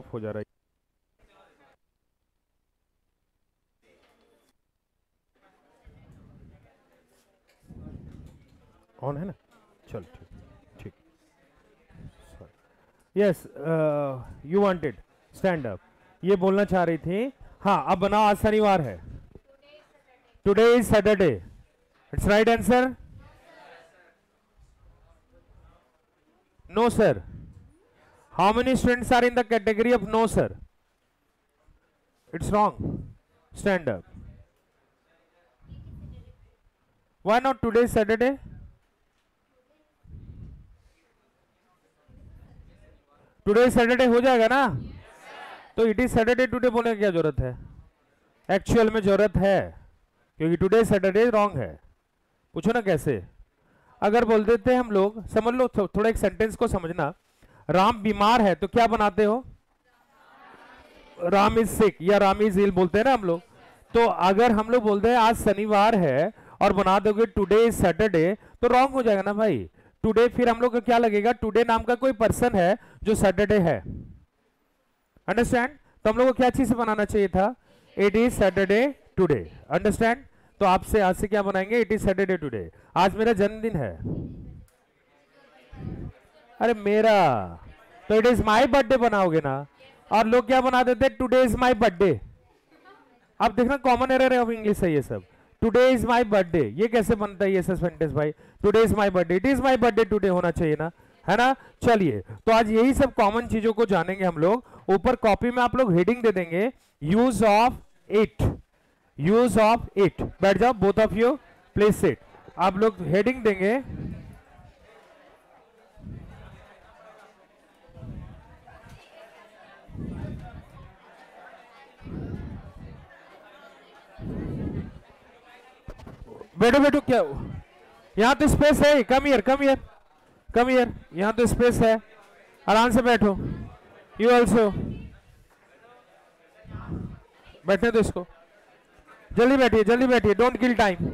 Of हो जा रहा है। ऑन है ना, चल ठीक ठीक। Yes, you wanted stand up, ये बोलना चाह रही थी। हाँ, अब बनाओ, आज शनिवार है। Today is Saturday, it's right answer. No sir. How many students are in the category of no sir? It's wrong, stand up. Why not today is Saturday? Today Saturday हो जाएगा ना? तो इट इज सैटरडे टुडे बोलने की क्या जरूरत है? Actual में जरूरत है, क्योंकि टुडे सैटरडे रॉन्ग है। पूछो ना कैसे। अगर बोल देते हम लोग, समझ लो थोड़ा एक सेंटेंस को समझना। राम बीमार है तो क्या बनाते हो? राम इज सिक या राम इज इल बोलते हैं ना हम लोग। तो अगर हम लोग बोलते हैं आज शनिवार है और बना दोगे टुडे इज सैटरडे, तो रॉन्ग हो जाएगा ना भाई। टुडे फिर हम लोग को क्या लगेगा? टुडे नाम का कोई पर्सन है जो सैटरडे है। अंडरस्टैंड? तो हम लोग को क्या चीज से बनाना चाहिए था? It is Saturday today. Understand? तो आपसे आज से क्या बनाएंगे? It is Saturday today. आज मेरा जन्मदिन है। अरे मेरा, तो इट इज माई बर्थडे बनाओगे ना। और लोग क्या बना देते? Today is my birthday. अब देखना कॉमन एरर है ऑफ इंग्लिश है ये सब। टुडे इज माई बर्थडे, ये कैसे बनता है ये सब सेंटेंस भाई? Today is my birthday, it is my birthday today होना चाहिए ना, है ना? चलिए, तो आज यही सब कॉमन चीजों को जानेंगे हम लोग। ऊपर कॉपी में आप लोग हेडिंग दे देंगे, use of it. Use of it, बैठ जाओ both of you, please sit. आप लोग हेडिंग देंगे, बैठो बैठो। क्या यहाँ तो स्पेस है, come here come here come here, यहाँ तो स्पेस है, आराम से बैठो। यू ऑल्सो बैठने दो इसको, जल्दी बैठिए, डोंट किल टाइम।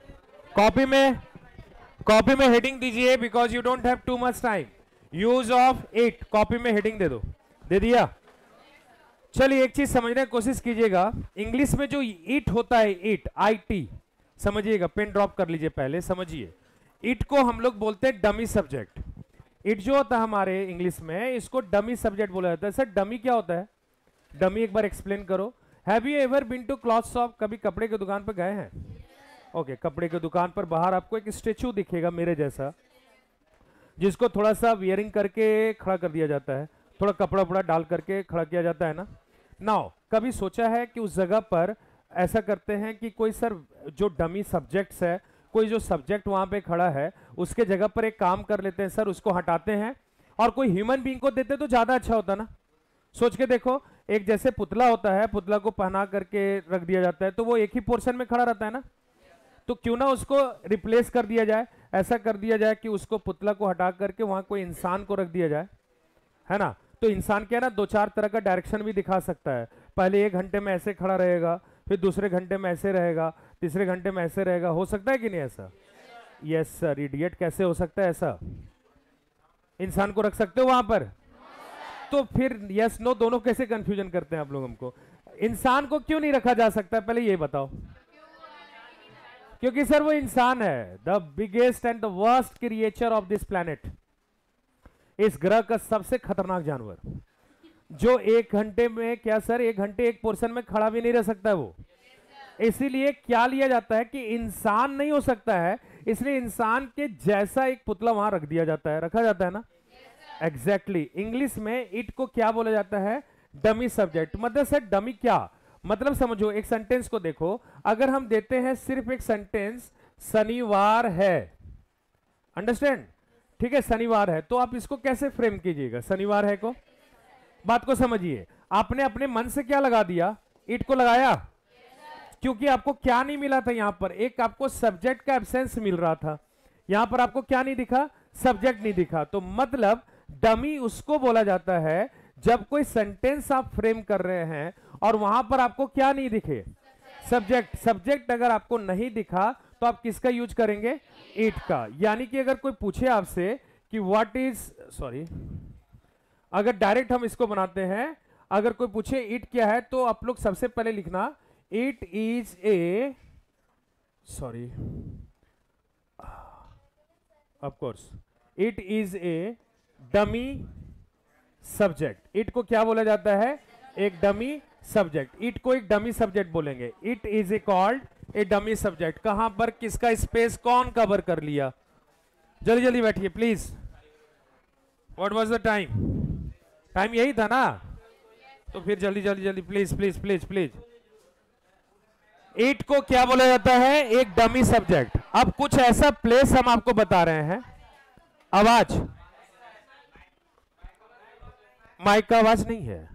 कॉपी में हेडिंग दीजिए, because you don't have too much time. Use of it, copy में हेडिंग दे दो। दे दिया? चलिए, एक चीज समझने की कोशिश कीजिएगा। इंग्लिश में जो इट होता है, इट, IT, समझिएगा, पेन ड्रॉप कर लीजिए पहले, समझिए। इट को हम लोग बोलते हैं डमी सब्जेक्ट। इट जो होता है हमारे इंग्लिश में, इसको डमी सब्जेक्ट बोला जाता है। सर डमी क्या होता है? डमी एक बार एक्सप्लेन करो। Have you ever been to cloth shop? कभी कपड़े की दुकान पर गए हैं? ओके, कपड़े की दुकान पर बाहर आपको एक स्टेचू दिखेगा मेरे जैसा, जिसको थोड़ा सा वियरिंग करके खड़ा कर दिया जाता है, थोड़ा कपड़ा वपड़ा डाल करके खड़ा किया जाता है ना। नाउ कभी सोचा है कि उस जगह पर ऐसा करते हैं कि कोई सर जो डमी सब्जेक्ट्स है, कोई जो सब्जेक्ट वहां पे खड़ा है उसके जगह पर एक काम कर लेते हैं सर, उसको हटाते हैं और कोई ह्यूमन बीइंग को देते तो ज्यादा अच्छा होता ना। सोच के देखो, एक जैसे पुतला होता है, पुतला को पहना करके रख दिया जाता है तो वो एक ही पोर्शन में खड़ा रहता है ना। तो क्यों ना उसको रिप्लेस कर दिया जाए, ऐसा कर दिया जाए कि उसको पुतला को हटा करके वहां कोई इंसान को रख दिया जाए, है ना। तो इंसान क्या है ना, 2-4 तरह का डायरेक्शन भी दिखा सकता है। पहले 1 घंटे में ऐसे खड़ा रहेगा, फिर दूसरे घंटे में ऐसे रहेगा, तीसरे घंटे में ऐसे रहेगा। हो सकता है कि नहीं ऐसा? Yes sir. इडियट, कैसे हो सकता है ऐसा? इंसान को रख सकते हो वहां पर? तो फिर यस नो दोनों कैसे कंफ्यूजन करते हैं आप लोग हमको। इंसान को क्यों नहीं रखा जा सकता, पहले ये बताओ। क्योंकि सर वो इंसान है, the biggest and the worst creature of this planet. इस ग्रह का सबसे खतरनाक जानवर, जो 1 घंटे में, क्या सर 1 घंटे एक पोर्शन में खड़ा भी नहीं रह सकता है वो। इसीलिए क्या लिया जाता है कि इंसान नहीं हो सकता है, इसलिए इंसान के जैसा एक पुतला वहां रख दिया जाता है, रखा जाता है ना। एग्जैक्टली। इंग्लिश में इट को क्या बोला जाता है? Dummy subject. मतलब सर डमी क्या मतलब, समझो एक सेंटेंस को देखो। अगर हम देते हैं सिर्फ एक सेंटेंस, शनिवार है, अंडरस्टैंड, ठीक है, शनिवार है, तो आप इसको कैसे फ्रेम कीजिएगा? शनिवार है को, बात को समझिए। आपने अपने मन से क्या लगा दिया? इट को लगाया, क्योंकि आपको क्या नहीं मिला था यहां पर? एक आपको सब्जेक्ट का एब्सेंस मिल रहा था, यहां पर आपको क्या नहीं दिखा? सब्जेक्ट नहीं दिखा। तो मतलब डमी उसको बोला जाता है जब कोई सेंटेंस आप फ्रेम कर रहे हैं और वहां पर आपको क्या नहीं दिखे? सब्जेक्ट। सब्जेक्ट अगर आपको नहीं दिखा तो आप किसका यूज करेंगे? इट का। यानी कि अगर कोई पूछे आपसे कि व्हाट इज, सॉरी, अगर डायरेक्ट हम इसको बनाते हैं, अगर कोई पूछे इट क्या है तो आप लोग सबसे पहले लिखना it is a, sorry, of course, it is a dummy subject. It को क्या बोला जाता है? एक डमी सब्जेक्ट। इट को एक डमी सब्जेक्ट बोलेंगे। It is a called a dummy subject. कहां पर किसका स्पेस कौन कवर कर लिया? जल्दी जल्दी बैठिए please. What was the time? Time यही था ना? तो फिर जल्दी जल्दी जल्दी please please please please. It को क्या बोला जाता है? एक डमी सब्जेक्ट। अब कुछ ऐसा प्लेस हम आपको बता रहे हैं। आवाज, माइक का आवाज नहीं है,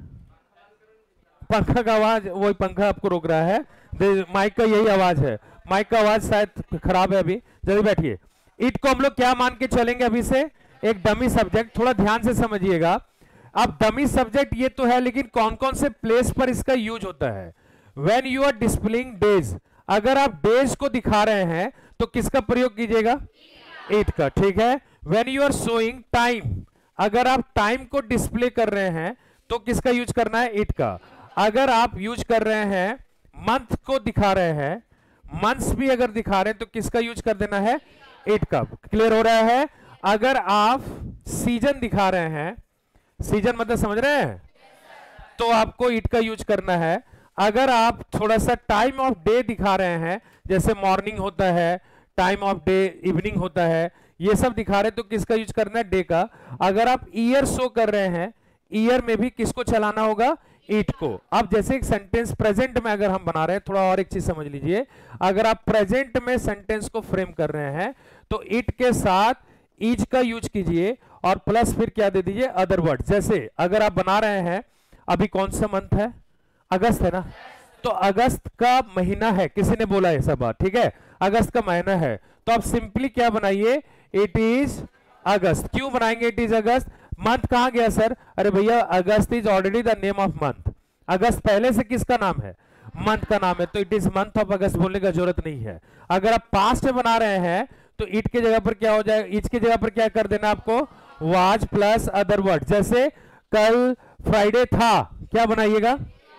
पंखा का आवाज, वही पंखा आपको रोक रहा है। माइक का यही आवाज है, माइक का आवाज शायद खराब है अभी। जल्दी बैठिए। इट को हम लोग क्या मान के चलेंगे अभी से? एक डमी सब्जेक्ट। थोड़ा ध्यान से समझिएगा। अब डमी सब्जेक्ट ये तो है, लेकिन कौन कौन से प्लेस पर इसका यूज होता है? When you are displaying days, अगर आप डेज को दिखा रहे हैं तो किसका प्रयोग कीजिएगा? इट का, ठीक है। When you are showing time, अगर आप टाइम को डिस्प्ले कर रहे हैं तो किसका यूज करना है? इट का। अगर आप यूज कर रहे हैं मंथ को दिखा रहे हैं, मंथ्स भी अगर दिखा रहे हैं तो किसका यूज कर देना है? इट का। क्लियर हो रहा है? अगर आप सीजन दिखा रहे हैं, सीजन मतलब समझ रहे हैं, तो आपको इट का यूज करना है। अगर आप थोड़ा सा टाइम ऑफ डे दिखा रहे हैं, जैसे मॉर्निंग होता है, टाइम ऑफ डे इवनिंग होता है, ये सब दिखा रहे हैं तो किसका यूज करना है? डे का। अगर आप ईयर शो कर रहे हैं, ईयर में भी किसको चलाना होगा? इट को। अब जैसे एक सेंटेंस प्रेजेंट में अगर हम बना रहे हैं, थोड़ा और एक चीज समझ लीजिए। अगर आप प्रेजेंट में सेंटेंस को फ्रेम कर रहे हैं तो इट के साथ इज का यूज कीजिए और प्लस फिर क्या दे दीजिए? Other word. जैसे अगर आप बना रहे हैं, अभी कौन सा मंथ है? अगस्त है ना? तो अगस्त का महीना है, किसी ने बोला ऐसा बात, ठीक है? अगस्त का महीना है तो आप सिंपली क्या बनाइए? It is August. क्यों बनाएंगे इट इज अगस्त? मंथ कहां गया सर? अरे भैया August is already the name of month. अगस्त पहले से किसका नाम है? मंथ का नाम है, तो it is month of August बोलने का जरूरत नहीं है। अगर आप पास्ट में बना रहे हैं तो इट के जगह पर क्या हो जाएगा? इज की जगह पर क्या कर देना आपको? Was plus other word. जैसे कल फ्राइडे था, क्या बनाइएगा?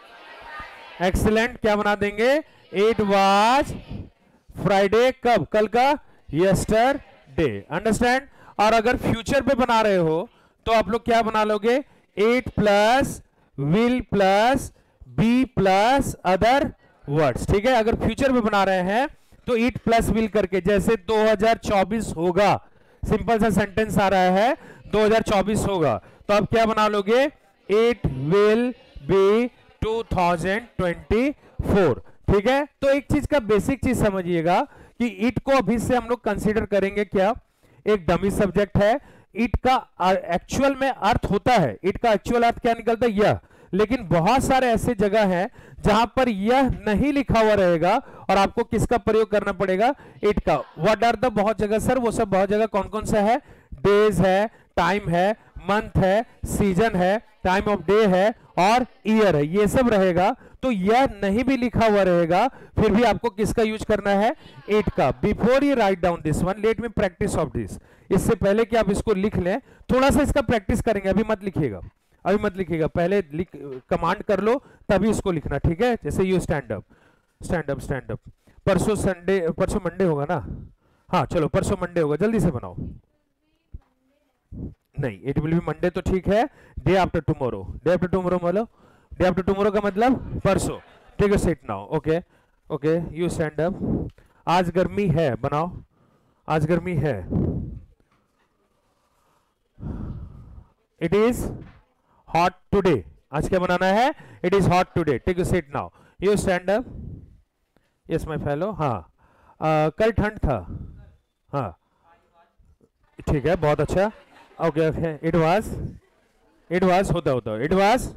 एक्सीलेंट। क्या बना देंगे? It was Friday. कब? कल का? यस्टरडे। अंडरस्टैंड? और अगर फ्यूचर पे बना रहे हो तो आप लोग क्या बना लोगे? It plus will plus be plus other words, ठीक है? अगर फ्यूचर में बना रहे हैं तो इट प्लस विल करके, जैसे 2024 होगा, सिंपल सा सेंटेंस आ रहा है 2024 होगा, तो आप क्या बना लोगे? इट विल बी 2024, ठीक है? तो एक चीज का बेसिक चीज समझिएगा कि इट को अभी से हम लोग कंसीडर करेंगे क्या? एक डमी सब्जेक्ट है। इट का एक्चुअल में अर्थ होता है, इट का एक्चुअल अर्थ क्या निकलता है? यह। लेकिन बहुत सारे ऐसे जगह हैं जहां पर यह नहीं लिखा हुआ रहेगा और आपको किसका प्रयोग करना पड़ेगा? इट का। व्हाट आर द बहुत जगह सर? वो सब बहुत जगह कौन कौन सा है? डेज है, टाइम है, मंथ है, सीजन है, टाइम ऑफ डे है और ईयर है, ये सब रहेगा। तो यह नहीं भी लिखा हुआ रहेगा फिर भी आपको किसका यूज करना है? इट का। Before you write down this one, let me practice of this. इससे पहले कि आप इसको लिख लें, थोड़ा सा इसका प्रैक्टिस करेंगे। अभी मत लिखिएगा, अभी मत लिखिएगा, पहले कमांड कर लो तभी इसको लिखना, ठीक है? जैसे you stand up, stand up, stand up. परसों संडे, परसों मंडे होगा ना? हाँ चलो परसों मंडे होगा, जल्दी से बनाओ। नहीं, इट विल बी मंडे तो ठीक है। Day after tomorrow, day after tomorrow मतलब डे आफ्टर टुमारो का मतलब परसों, ठीक है? Sit now, okay okay, you stand up. आज गर्मी है, बनाओ। आज गर्मी है। It is hot today. आज क्या बनाना है? It is hot today, take you sit now, you stand up. Yes my fellow. हाँ कल ठंड था। हाँ ठीक है, बहुत अच्छा। ओके ओके, इट वाज होता it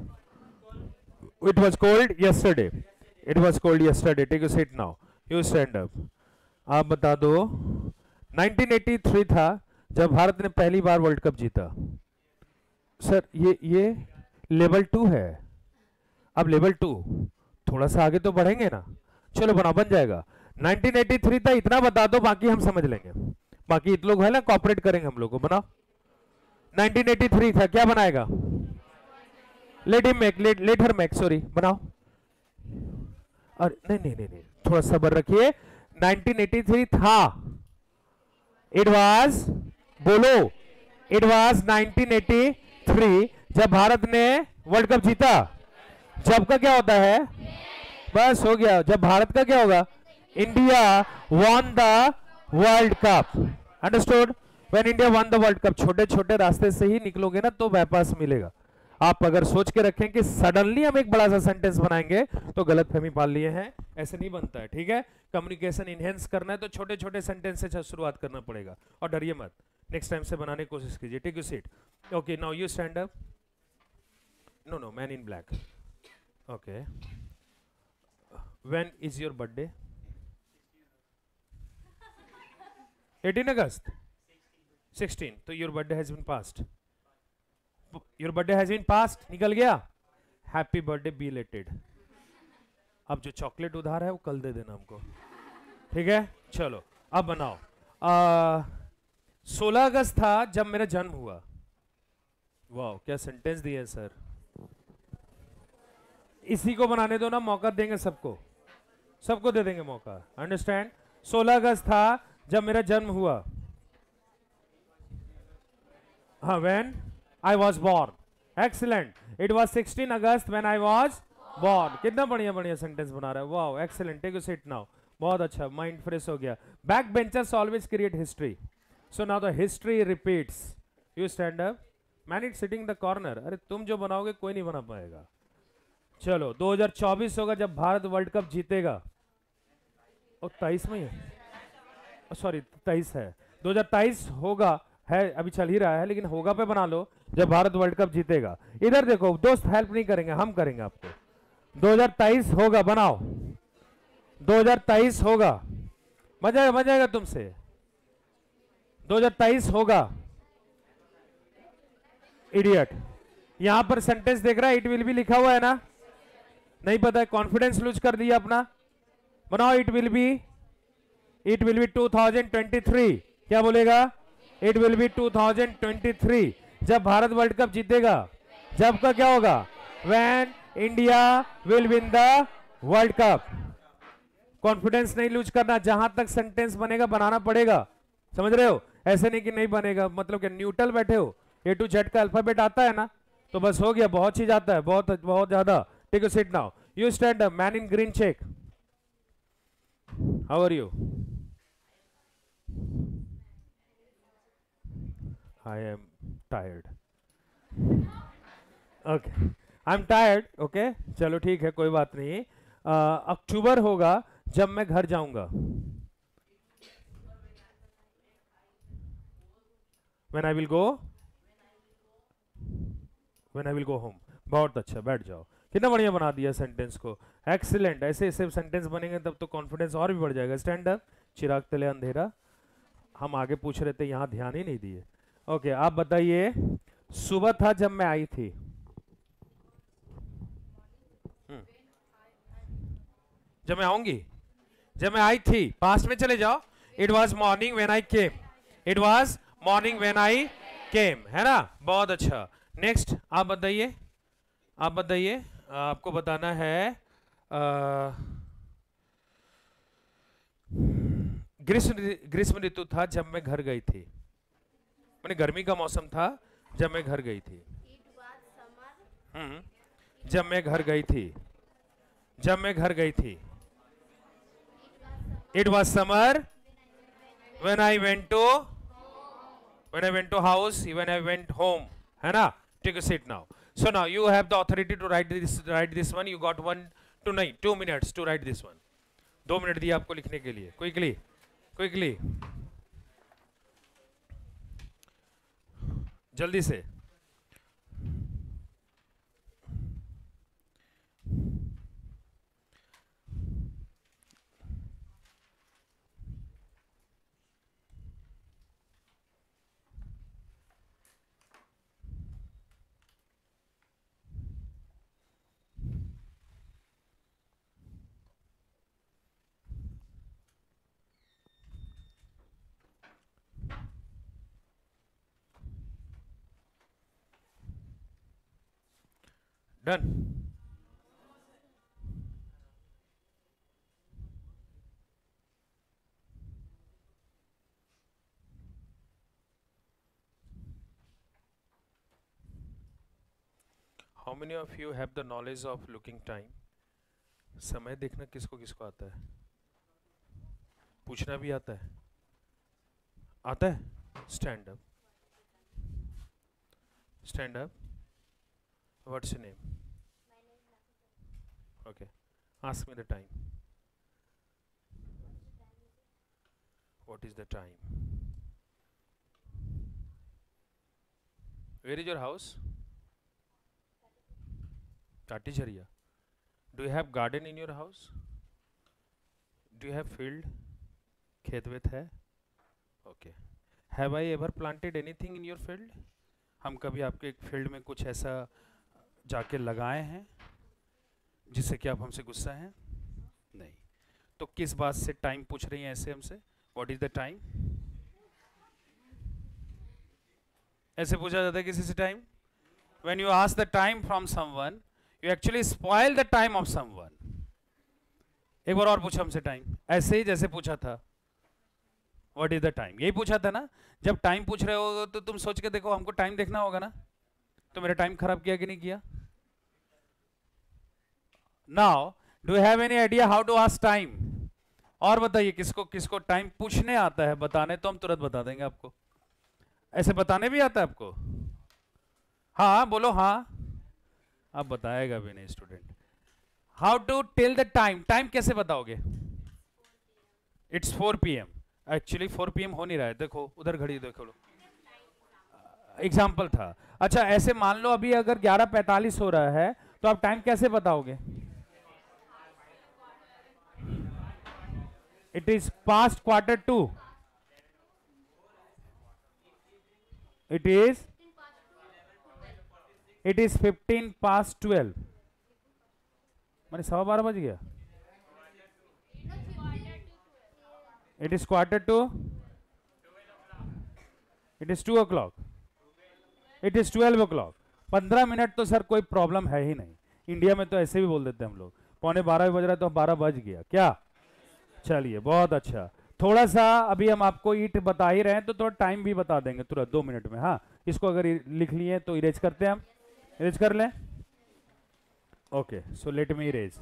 was cold yesterday, it was cold yesterday, take you sit now, you stand up. आप बता दो 1983 था जब भारत ने पहली बार वर्ल्ड कप जीता। सर ये लेवल 2 है। अब लेवल 2 थोड़ा सा आगे तो बढ़ेंगे ना? चलो बनाओ, बन जाएगा। 1983 था, इतना बता दो, बाकी हम समझ लेंगे। बाकी इत लोग है ना, कॉपरेट करेंगे हम लोग को। बनाओ। 1983 था, क्या बनाएगा? Let him make, let her make, sorry, बनाओ। अरे नहीं नहीं नहीं नहीं, थोड़ा सब्र रखिए। 1983 था, इट वाज, बोलो, इट वाज 1983 जब भारत ने वर्ल्ड कप जीता। जब का क्या होता है, बस हो गया, जब भारत का क्या होगा, India won the world cup, understood. When India won the world cup, छोटे छोटे रास्ते से ही निकलोगे ना तो वापस मिलेगा। आप अगर सोच के रखें कि सडनली हम एक बड़ा सा सेंटेंस बनाएंगे तो गलत फहमी पाल लिए हैं, ऐसे नहीं बनता है, ठीक है। कम्युनिकेशन इनहेंस करना है तो छोटे छोटे सेंटेंस से शुरुआत करना पड़ेगा, और डरिए मत, नेक्स्ट टाइम से बनाने की कोशिश कीजिए। Take you seat, okay, now you stand up. No no, man in black, okay. When is your birthday? 18 August, 16, तो your birthday has been past, your birthday has been past, निकल गया, happy birthday belated. अब जो chocolate उधार है वो कल दे देना हमको, ठीक है। चलो अब बनाओ। 16 अगस्त था जब मेरा जन्म हुआ। वाह क्या सेंटेंस दिया है सर, इसी को बनाने दो ना, मौका देंगे सबको, सबको दे देंगे मौका, अंडरस्टैंड। 16 अगस्त था जब मेरा जन्म हुआ, हाँ, when I was born, excellent. It was 16 August when I was born. कितना बढ़िया बढ़िया सेंटेंस बना रहा है, वाह excellent, take a seat now, बहुत अच्छा, माइंड फ्रेश हो गया। Back benchers always create history, so now the history repeats, you stand up, man it sitting the corner. अरे तुम जो बनाओगे कोई नहीं बना पाएगा। चलो 2024 होगा जब भारत वर्ल्ड कप जीतेगा, और 23 में है, सॉरी 23 है, 2023 होगा, है अभी चल ही रहा है, लेकिन होगा पे बना लो, जब भारत वर्ल्ड कप जीतेगा। इधर देखो दोस्त, हेल्प नहीं करेंगे, हम करेंगे आपको। 2023 होगा, बनाओ, 2023 होगा, मजा आएगा तुमसे, 2023 होगा। इडियट, यहां पर सेंटेंस देख रहा है, इट विल बी लिखा हुआ है ना, नहीं पता है, कॉन्फिडेंस लूज कर दिया अपना, बनाओ, इट विल बी 2023, क्या बोलेगा, इट विल बी 2023 जब भारत वर्ल्ड कप जीतेगा। जब का क्या होगा, when India will win the world cup. Confidence नहीं लूज करना, जहां तक सेंटेंस बनेगा बनाना पड़ेगा, समझ रहे हो, ऐसे नहीं कि नहीं बनेगा, मतलब कि न्यूट्रल बैठे हो, ए टू जेड का अल्फाबेट आता है ना, तो बस हो गया, बहुत चीज आता है, बहुत बहुत ज्यादा। Take a seat now, you stand up, man in green check, how are you? I am tired. Okay, I'm tired. Okay, चलो ठीक है, कोई बात नहीं। अक्टूबर होगा जब मैं घर जाऊंगा, When I will go, When I will go home। बहुत अच्छा, बैठ जाओ, कितना बढ़िया बना दिया सेंटेंस को, एक्सीलेंट। ऐसे ऐसे सेंटेंस बनेंगे तब तो कॉन्फिडेंस और भी बढ़ जाएगा। स्टैंड अप, चिराग तले अंधेरा, हम आगे पूछ रहे थे, यहाँ ध्यान ही नहीं दिए। ओके, आप बताइए, सुबह था जब मैं आई थी, जब मैं आऊंगी, जब मैं आई थी, पास्ट में चले जाओ, it was morning when I came, it was morning when I came, है ना, बहुत अच्छा। नेक्स्ट आप बताइए, आप बताइए, आपको बताना है ग्रीष्म ऋतु था जब मैं घर गई थी, मैंने गर्मी का मौसम था जब मैं घर गई थी, जब मैं घर गई थी, जब मैं घर गई थी, it was summer when I went to, when I went to house, when I went home, है ना। Take a seat now. So now you have the authority to write this one. You got 2 minutes to write this one. 2 minute दिए आपको लिखने के लिए, quickly, जल्दी से। Done. How many of you have the knowledge of looking time? समय देखना किसको किसको आता है? पूछना भी आता है? आता है? Stand up, stand up. What's your name? Okay, ask me the time. What is the time? Where is your house? Tatijariya. Do you have garden in your house? Do you have field? खेत वेत है? Okay. Have I ever planted anything in your field? हम कभी आपके field में कुछ ऐसा जाके लगाए हैं जिससे कि आप हमसे गुस्सा हैं? नहीं। तो किस बात से टाइम पूछ रही हैं ऐसे हमसे? What is the time? ऐसे पूछा जाता है किसी से time? When you ask the time from someone, you actually spoil the time of someone. एक बार और पूछा हमसे टाइम, ऐसे ही जैसे पूछा था व्हाट इज द टाइम, यही पूछा था ना। जब टाइम पूछ रहे हो तो तुम सोच के देखो, हमको टाइम देखना होगा ना। तो मेरा टाइम खराब किया कि नहीं किया? Now do you have any idea how to ask time? और बताइए किसको किसको टाइम पूछने आता है? बताने तो हम तुरंत बता देंगे आपको। ऐसे बताने भी आता है आपको? हाँ बोलो हाँ। आप बताएगा भी नहीं student. How to tell the time? Time कैसे बताओगे? It's 4 PM। एक्चुअली 4 PM हो नहीं रहा है, देखो उधर घड़ी देखो लो, एग्जाम्पल था। अच्छा ऐसे मान लो अभी अगर 11:45 हो रहा है तो आप टाइम कैसे बताओगे? It is past 1/4। It is 15 past 12। मैंने 12:15 बज गया। It is 1/4। It is 2 o'clock। It is 12 o'clock। 15 मिनट तो सर कोई प्रॉब्लम है ही नहीं। इंडिया में तो ऐसे भी बोल देते हैं हम लोग, 11:15 बज रहा है तो 12 बज गया क्या? चलिए बहुत अच्छा। थोड़ा सा अभी हम आपको ईट बता ही रहे हैं तो थोड़ा टाइम भी बता देंगे तुरंत 2 मिनट में। हाँ इसको अगर लिख लिए तो इरेज करते हैं, हम इरेज कर लें। Okay so let me erase.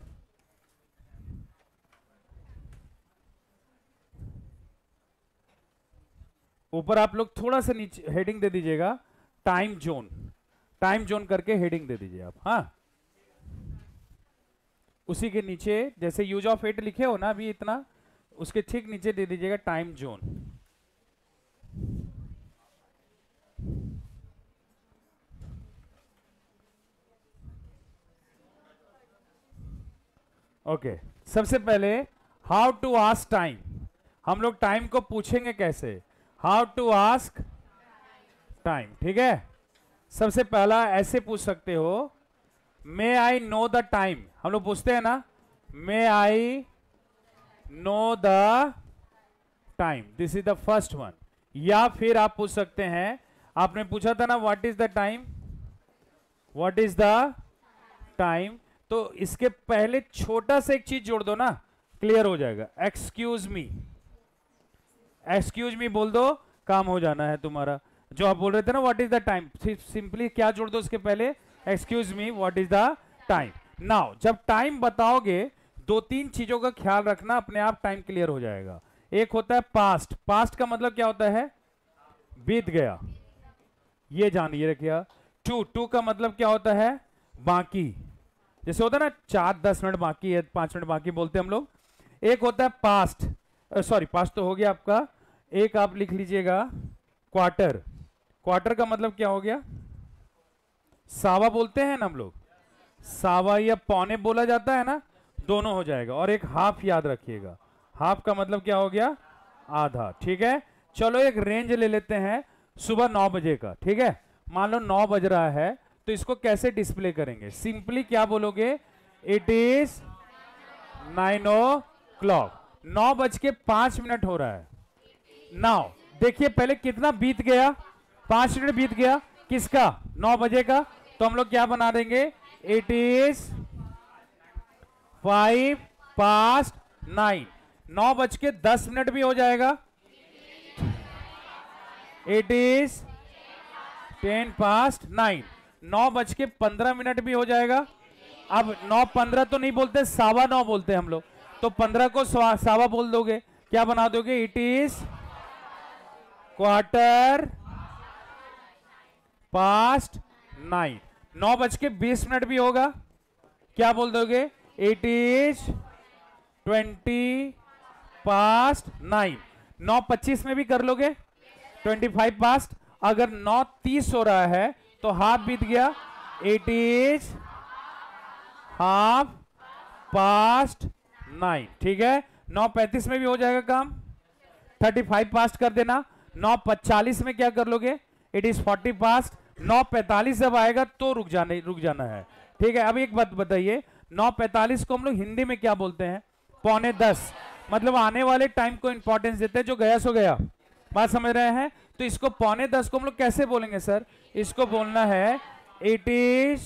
ऊपर आप लोग थोड़ा सा नीचे हेडिंग दे दीजिएगा, टाइम जोन। टाइम जोन करके हेडिंग दे दीजिए आप। हाँ उसी के नीचे जैसे यूज ऑफ इट लिखे हो ना अभी इतना, उसके ठीक नीचे दे दीजिएगा टाइम जोन। ओके सबसे पहले हाउ टू आस्क टाइम। हम लोग टाइम को पूछेंगे कैसे? How to ask time. ठीक है, सबसे पहला ऐसे पूछ सकते हो, may I know the time. हम लोग पूछते हैं ना, may I know the time, this is the first one. या फिर आप पूछ सकते हैं, आपने पूछा था ना what is the time, what is the time, तो इसके पहले छोटा सा एक चीज जोड़ दो ना, क्लियर हो जाएगा। एक्सक्यूज मी, एक्सक्यूज मी बोल दो, काम हो जाना है तुम्हारा। जो आप बोल रहे थे ना what is the time, simply क्या जोड़ दो उसके पहले, excuse me what is the time. Now जब टाइम बताओगे 2-3 चीजों का ख्याल रखना, अपने आप टाइम क्लियर हो जाएगा। एक होता है पास्ट। पास्ट का मतलब क्या होता है? बीत गया, ये जानिए रखिए। टू का मतलब क्या होता है? बाकी। जैसे होता है ना 4-10 मिनट बाकी है, 5 मिनट बाकी बोलते हैं हम लोग। एक होता है पास्ट, सॉरी पास्ट तो हो गया आपका। एक आप लिख लीजिएगा क्वार्टर। क्वार्टर का मतलब क्या हो गया? सावा बोलते हैं ना हम लोग, सावा या पौने बोला जाता है ना, दोनों हो जाएगा। और एक हाफ याद रखिएगा, हाफ का मतलब क्या हो गया? आधा। ठीक है, चलो एक रेंज ले लेते हैं सुबह 9 बजे का। ठीक है, मान लो 9 बज रहा है तो इसको कैसे डिस्प्ले करेंगे? सिंपली क्या बोलोगे? It is 9 o'clock। 9:05 हो रहा है। नाउ देखिए पहले कितना बीत गया, 5 मिनट बीत गया। किसका? 9 बजे का। तो हम लोग क्या बना देंगे? It is 5:09। 9:10 भी हो जाएगा। It is 10:09। 9:15 भी हो जाएगा। अब 9:15 तो नहीं बोलते, 9:15 बोलते हम लोग, तो 15 को सवा बोल दोगे, क्या बना दोगे? It is 9:15। 9:20 भी होगा, क्या बोल दोगे? It is 20:09। 9:25 में भी कर लोगे, 25 अगर 9:30 हो रहा है तो हाफ बीत गया, इट इज 9:30। ठीक है, 9:35 में भी हो जाएगा काम, 35 कर देना। 9:45 में क्या कर लोगे? It is 40। 9:45 जब आएगा तो रुक जाना है। ठीक है, अब एक बात बताइए, 9:45 को हम लोग हिंदी में क्या बोलते हैं? 9:45। मतलब आने वाले टाइम को इंपॉर्टेंस देते हैं, जो गया सो गया। बात समझ रहे हैं? तो इसको 9:45 को हम लोग कैसे बोलेंगे सर? इसको बोलना है इट इज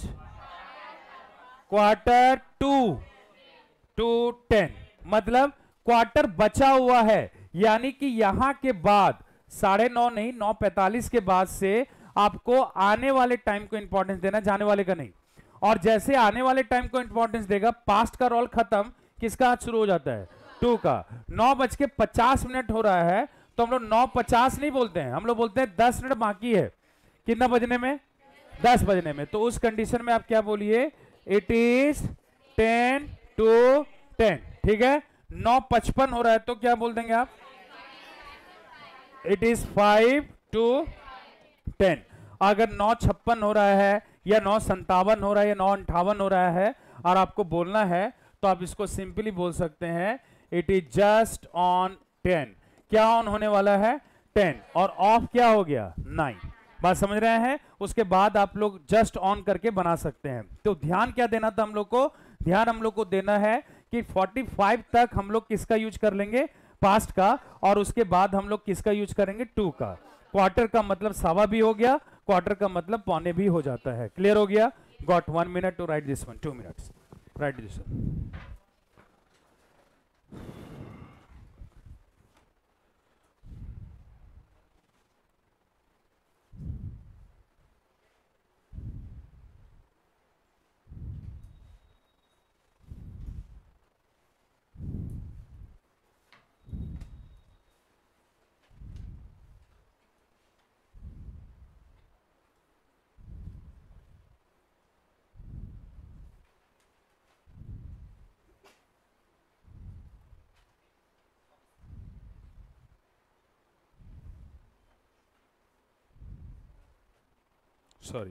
9:45 मतलब क्वार्टर बचा हुआ है, यानी कि यहां के बाद 9:30 नहीं, 9:45 के बाद से आपको आने वाले टाइम को इंपॉर्टेंस देना, जाने वाले का नहीं। और जैसे आने वाले टाइम को इंपॉर्टेंस देगा, पास्ट का रोल खत्म, किसका हाथ शुरू हो जाता है? 2 का। 9:50 हो रहा है तो हम लोग 9:50 नहीं बोलते हैं, हम लोग बोलते हैं 10 मिनट बाकी है। कितना बजने में? 10 बजने में। तो उस कंडीशन में आप क्या बोलिए? It is 10 to 10। ठीक है, 9:55 हो रहा है तो क्या बोल देंगे आप? It is 5 to 10। अगर 9:56 हो रहा है या 9:57 हो रहा है या 9:58 हो रहा है और आपको बोलना है, तो आप इसको सिंपली बोल सकते हैं इट इज जस्ट ऑन 10। क्या ऑन होने वाला है? 10। और ऑफ क्या हो गया? 9। बात समझ रहे हैं? उसके बाद आप लोग जस्ट ऑन करके बना सकते हैं। तो ध्यान क्या देना था हम लोग को? ध्यान हम लोग को देना है कि 45 तक हम लोग किसका यूज कर लेंगे? पास्ट का। और उसके बाद हम लोग किसका यूज करेंगे? 2 का। क्वार्टर का मतलब सवा भी हो गया, क्वार्टर का मतलब पौने भी हो जाता है। क्लियर हो गया? Got 1 minute to write this one, 2 minutes write this one. Sorry,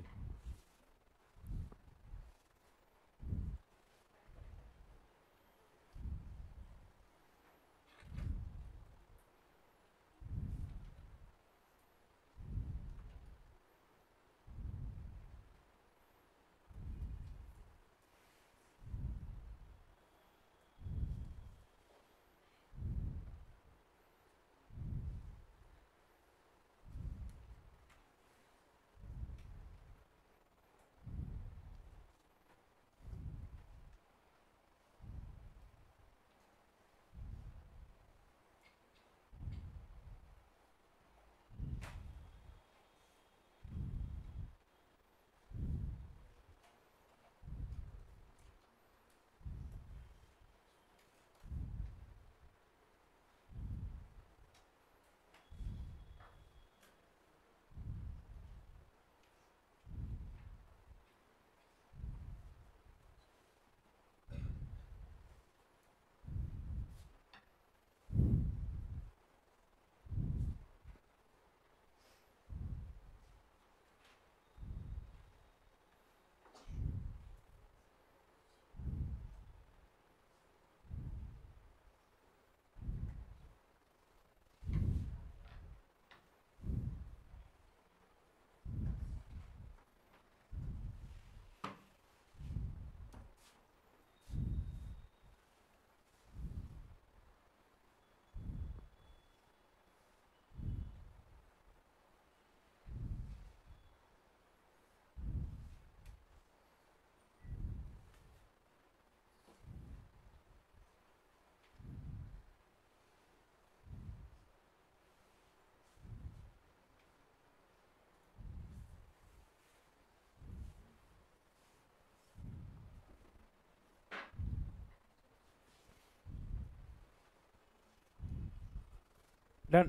done.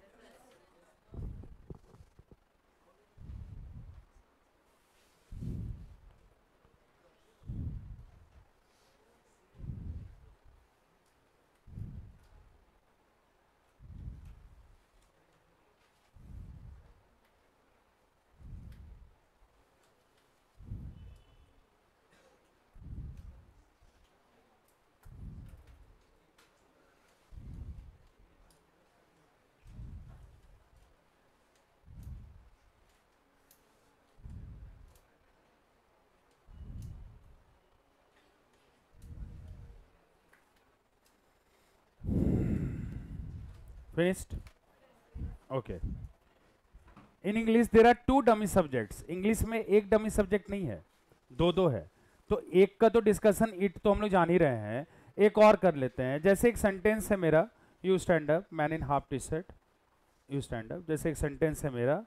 Finished? Okay. In English there are two dummy subjects. English में एक डमी सब्जेक्ट नहीं है, दो दो है। तो एक का तो डिस्कशन इट तो हम लोग जान ही रहे हैं, एक और कर लेते हैं। जैसे एक सेंटेंस है मेरा, you stand up, man in half T shirt, you stand up. जैसे एक सेंटेंस है मेरा,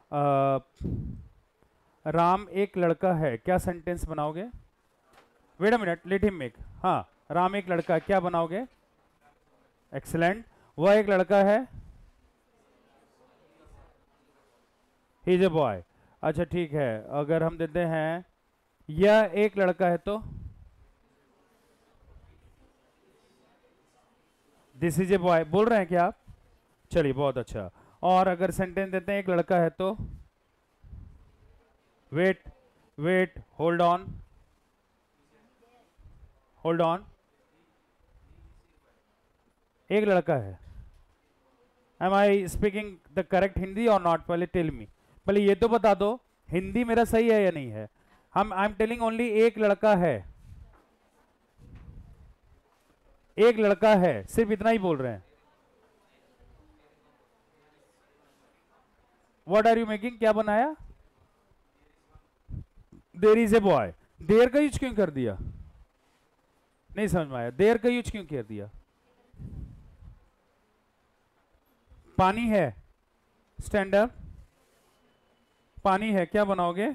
राम एक लड़का है, क्या सेंटेंस बनाओगे? Wait a minute, let him make. हाँ, राम एक लड़का है, क्या बनाओगे? एक्सीलेंट। वह एक लड़का है, ही इज ए बॉय। अच्छा ठीक है, अगर हम देते हैं यह एक लड़का है तो दिस इज ए बॉय। बोल रहे हैं क्या आप? चलिए बहुत अच्छा। और अगर सेंटेंस देते हैं एक लड़का है तो wait wait, hold on, hold on, एक लड़का है। Am I speaking the correct Hindi और नॉट? पहले टेल मी, पहले ये तो बता दो हिंदी मेरा सही है या नहीं है। हम आई एम टेलिंग ओनली एक लड़का है, एक लड़का है, सिर्फ इतना ही बोल रहे हैं। व्हाट आर यू मेकिंग, क्या बनाया? There is a boy. There का यूज क्यों कर दिया? नहीं समझ में आया, देयर का यूज क्यों कर दिया? पानी है, स्टैंड अप, पानी है, क्या बनाओगे?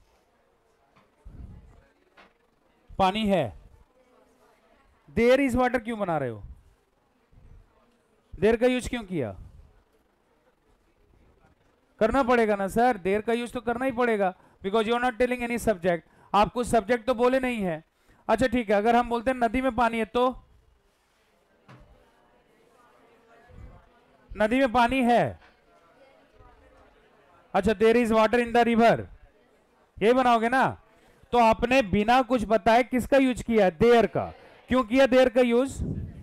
पानी है। देयर इज वाटर क्यों बना रहे हो? देयर का यूज क्यों किया? करना पड़ेगा ना सर, देयर का यूज तो करना ही पड़ेगा, because you are not telling any subject. आप कुछ सब्जेक्ट तो बोले नहीं है। अच्छा ठीक है, अगर हम बोलते हैं नदी में पानी है तो नदी में पानी है। अच्छा, there is water in the river, ये बनाओगे ना? तो आपने बिना कुछ बताए किसका यूज किया? देयर का। क्यों किया देयर का use?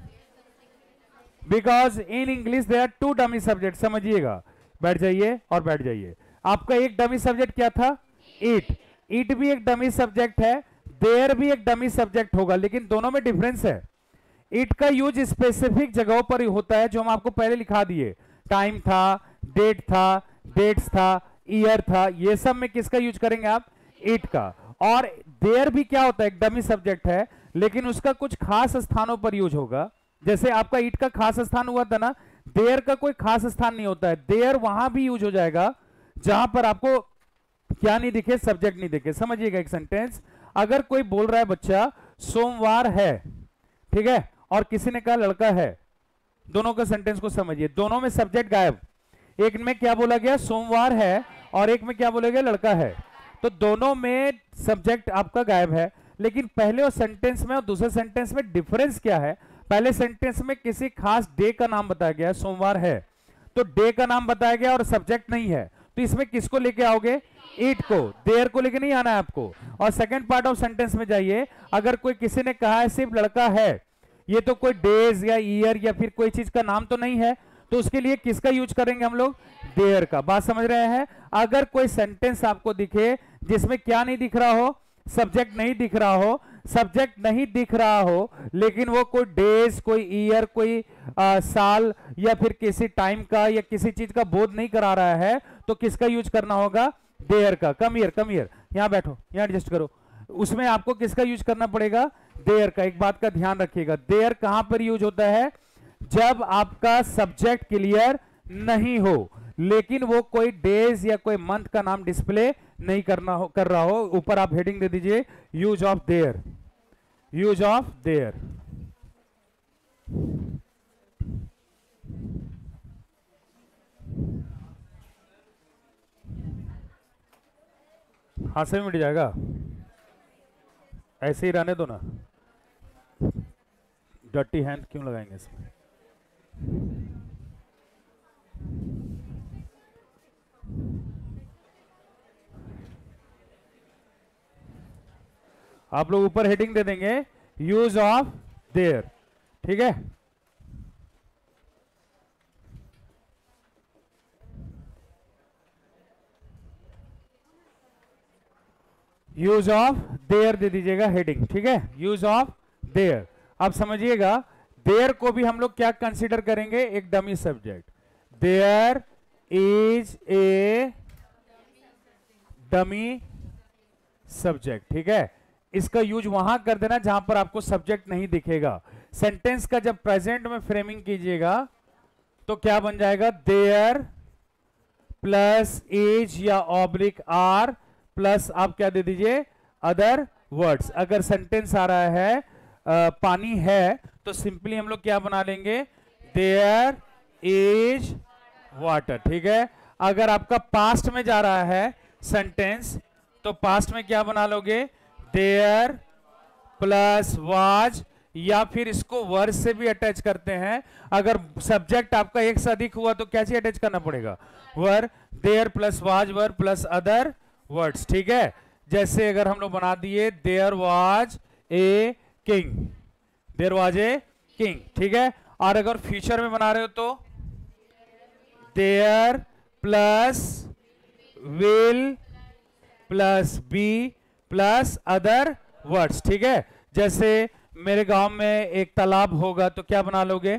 Because in English there are two dummy subject. समझिएगा, बैठ जाइए और बैठ जाइए। आपका एक डमी सब्जेक्ट क्या था? इट। इट भी एक डमी सब्जेक्ट है, देयर भी एक डमी सब्जेक्ट होगा, लेकिन दोनों में डिफरेंस है। इट का यूज स्पेसिफिक जगहों पर होता है, जो हम आपको पहले लिखा दिए। टाइम था, डेट था, डेट्स था, ईयर था, ये सब में किसका यूज करेंगे आप? इट का। और देयर भी क्या होता है? एक डमी सब्जेक्ट है, लेकिन उसका कुछ खास स्थानों पर यूज होगा। जैसे आपका इट का खास स्थान हुआ था ना, देयर का कोई खास स्थान नहीं होता है। देयर वहां भी यूज हो जाएगा जहां पर आपको क्या नहीं दिखे? सब्जेक्ट नहीं दिखे। समझिएगा एक सेंटेंस, अगर कोई बोल रहा है बच्चा सोमवार है, ठीक है, और किसी ने कहा लड़का है, दोनों का सेंटेंस को समझिए, दोनों में सब्जेक्ट गायब। एक में क्या बोला गया? सोमवार है, और एक में क्या बोला गया? लड़का है। तो दोनों में सब्जेक्ट आपका गायब है। लेकिन पहले और सेंटेंस में और दूसरे सेंटेंस में डिफरेंस क्या है? पहले सेंटेंस में किसी खास डे का नाम बताया गया है, सोमवार है, तो डे का नाम बताया गया और सब्जेक्ट नहीं है। तो इसमें किसको लेके आओगे? इट को। देयर को लेके नहीं आना है आपको। और सेकंड पार्ट ऑफ सेंटेंस में जाइए, अगर कोई किसी ने कहा है सिर्फ लड़का है, ये तो कोई डेज या ईयर या फिर कोई चीज का नाम तो नहीं है, तो उसके लिए किसका यूज करेंगे हम लोग? देयर का। बात समझ रहे हैं? अगर कोई सेंटेंस आपको दिखे जिसमें क्या नहीं दिख रहा हो? सब्जेक्ट नहीं दिख रहा हो, सब्जेक्ट नहीं दिख रहा हो, लेकिन वो कोई डेज, कोई ईयर, कोई साल या फिर किसी टाइम का या किसी चीज का बोध नहीं करा रहा है, तो किसका यूज करना होगा? देयर का। कम हियर, कम हियर, यहां बैठो, यहां एडजस्ट करो। उसमें आपको किसका यूज करना पड़ेगा? देयर का। एक बात का ध्यान रखिएगा, देयर कहां पर यूज होता है? जब आपका सब्जेक्ट क्लियर नहीं हो, लेकिन वो कोई डेज या कोई मंथ का नाम डिस्प्ले नहीं कर रहा हो। ऊपर आप हेडिंग दे दीजिए, use of there, use of there. हाथ से भी मिट जाएगा, ऐसे ही रहने दो ना, डर्टी हैंड क्यों लगाएंगे इसमें। आप लोग ऊपर हेडिंग दे देंगे यूज ऑफ देयर, ठीक है। यूज ऑफ देयर दे दीजिएगा हेडिंग, ठीक है, यूज ऑफ देयर। अब समझिएगा देयर को भी हम लोग क्या कंसीडर करेंगे, एक dummy subject. There is a dummy subject, ठीक है। इसका यूज वहां कर देना जहां पर आपको सब्जेक्ट नहीं दिखेगा। सेंटेंस का जब प्रेजेंट में फ्रेमिंग कीजिएगा तो क्या बन जाएगा, देयर प्लस इज या ऑब्लिक आर प्लस आप क्या दे दीजिए, अदर वर्ड्स। अगर सेंटेंस आ रहा है पानी है तो सिंपली हम लोग क्या बना लेंगे, देयर इज वाटर, ठीक है। अगर आपका पास्ट में जा रहा है सेंटेंस तो पास्ट में क्या बना लोगे, देयर प्लस वाज, या फिर इसको वर्ड से भी अटैच करते हैं। अगर सब्जेक्ट आपका एक से अधिक हुआ तो कैसे अटैच करना पड़ेगा, word, there plus was word plus other words, ठीक है। जैसे अगर हम लोग बना दिए there was a king, there was a king, ठीक है। और अगर फ्यूचर में बना रहे हो तो there plus will plus be plus other words, ठीक है। जैसे मेरे गांव में एक तालाब होगा तो क्या बना लोगे,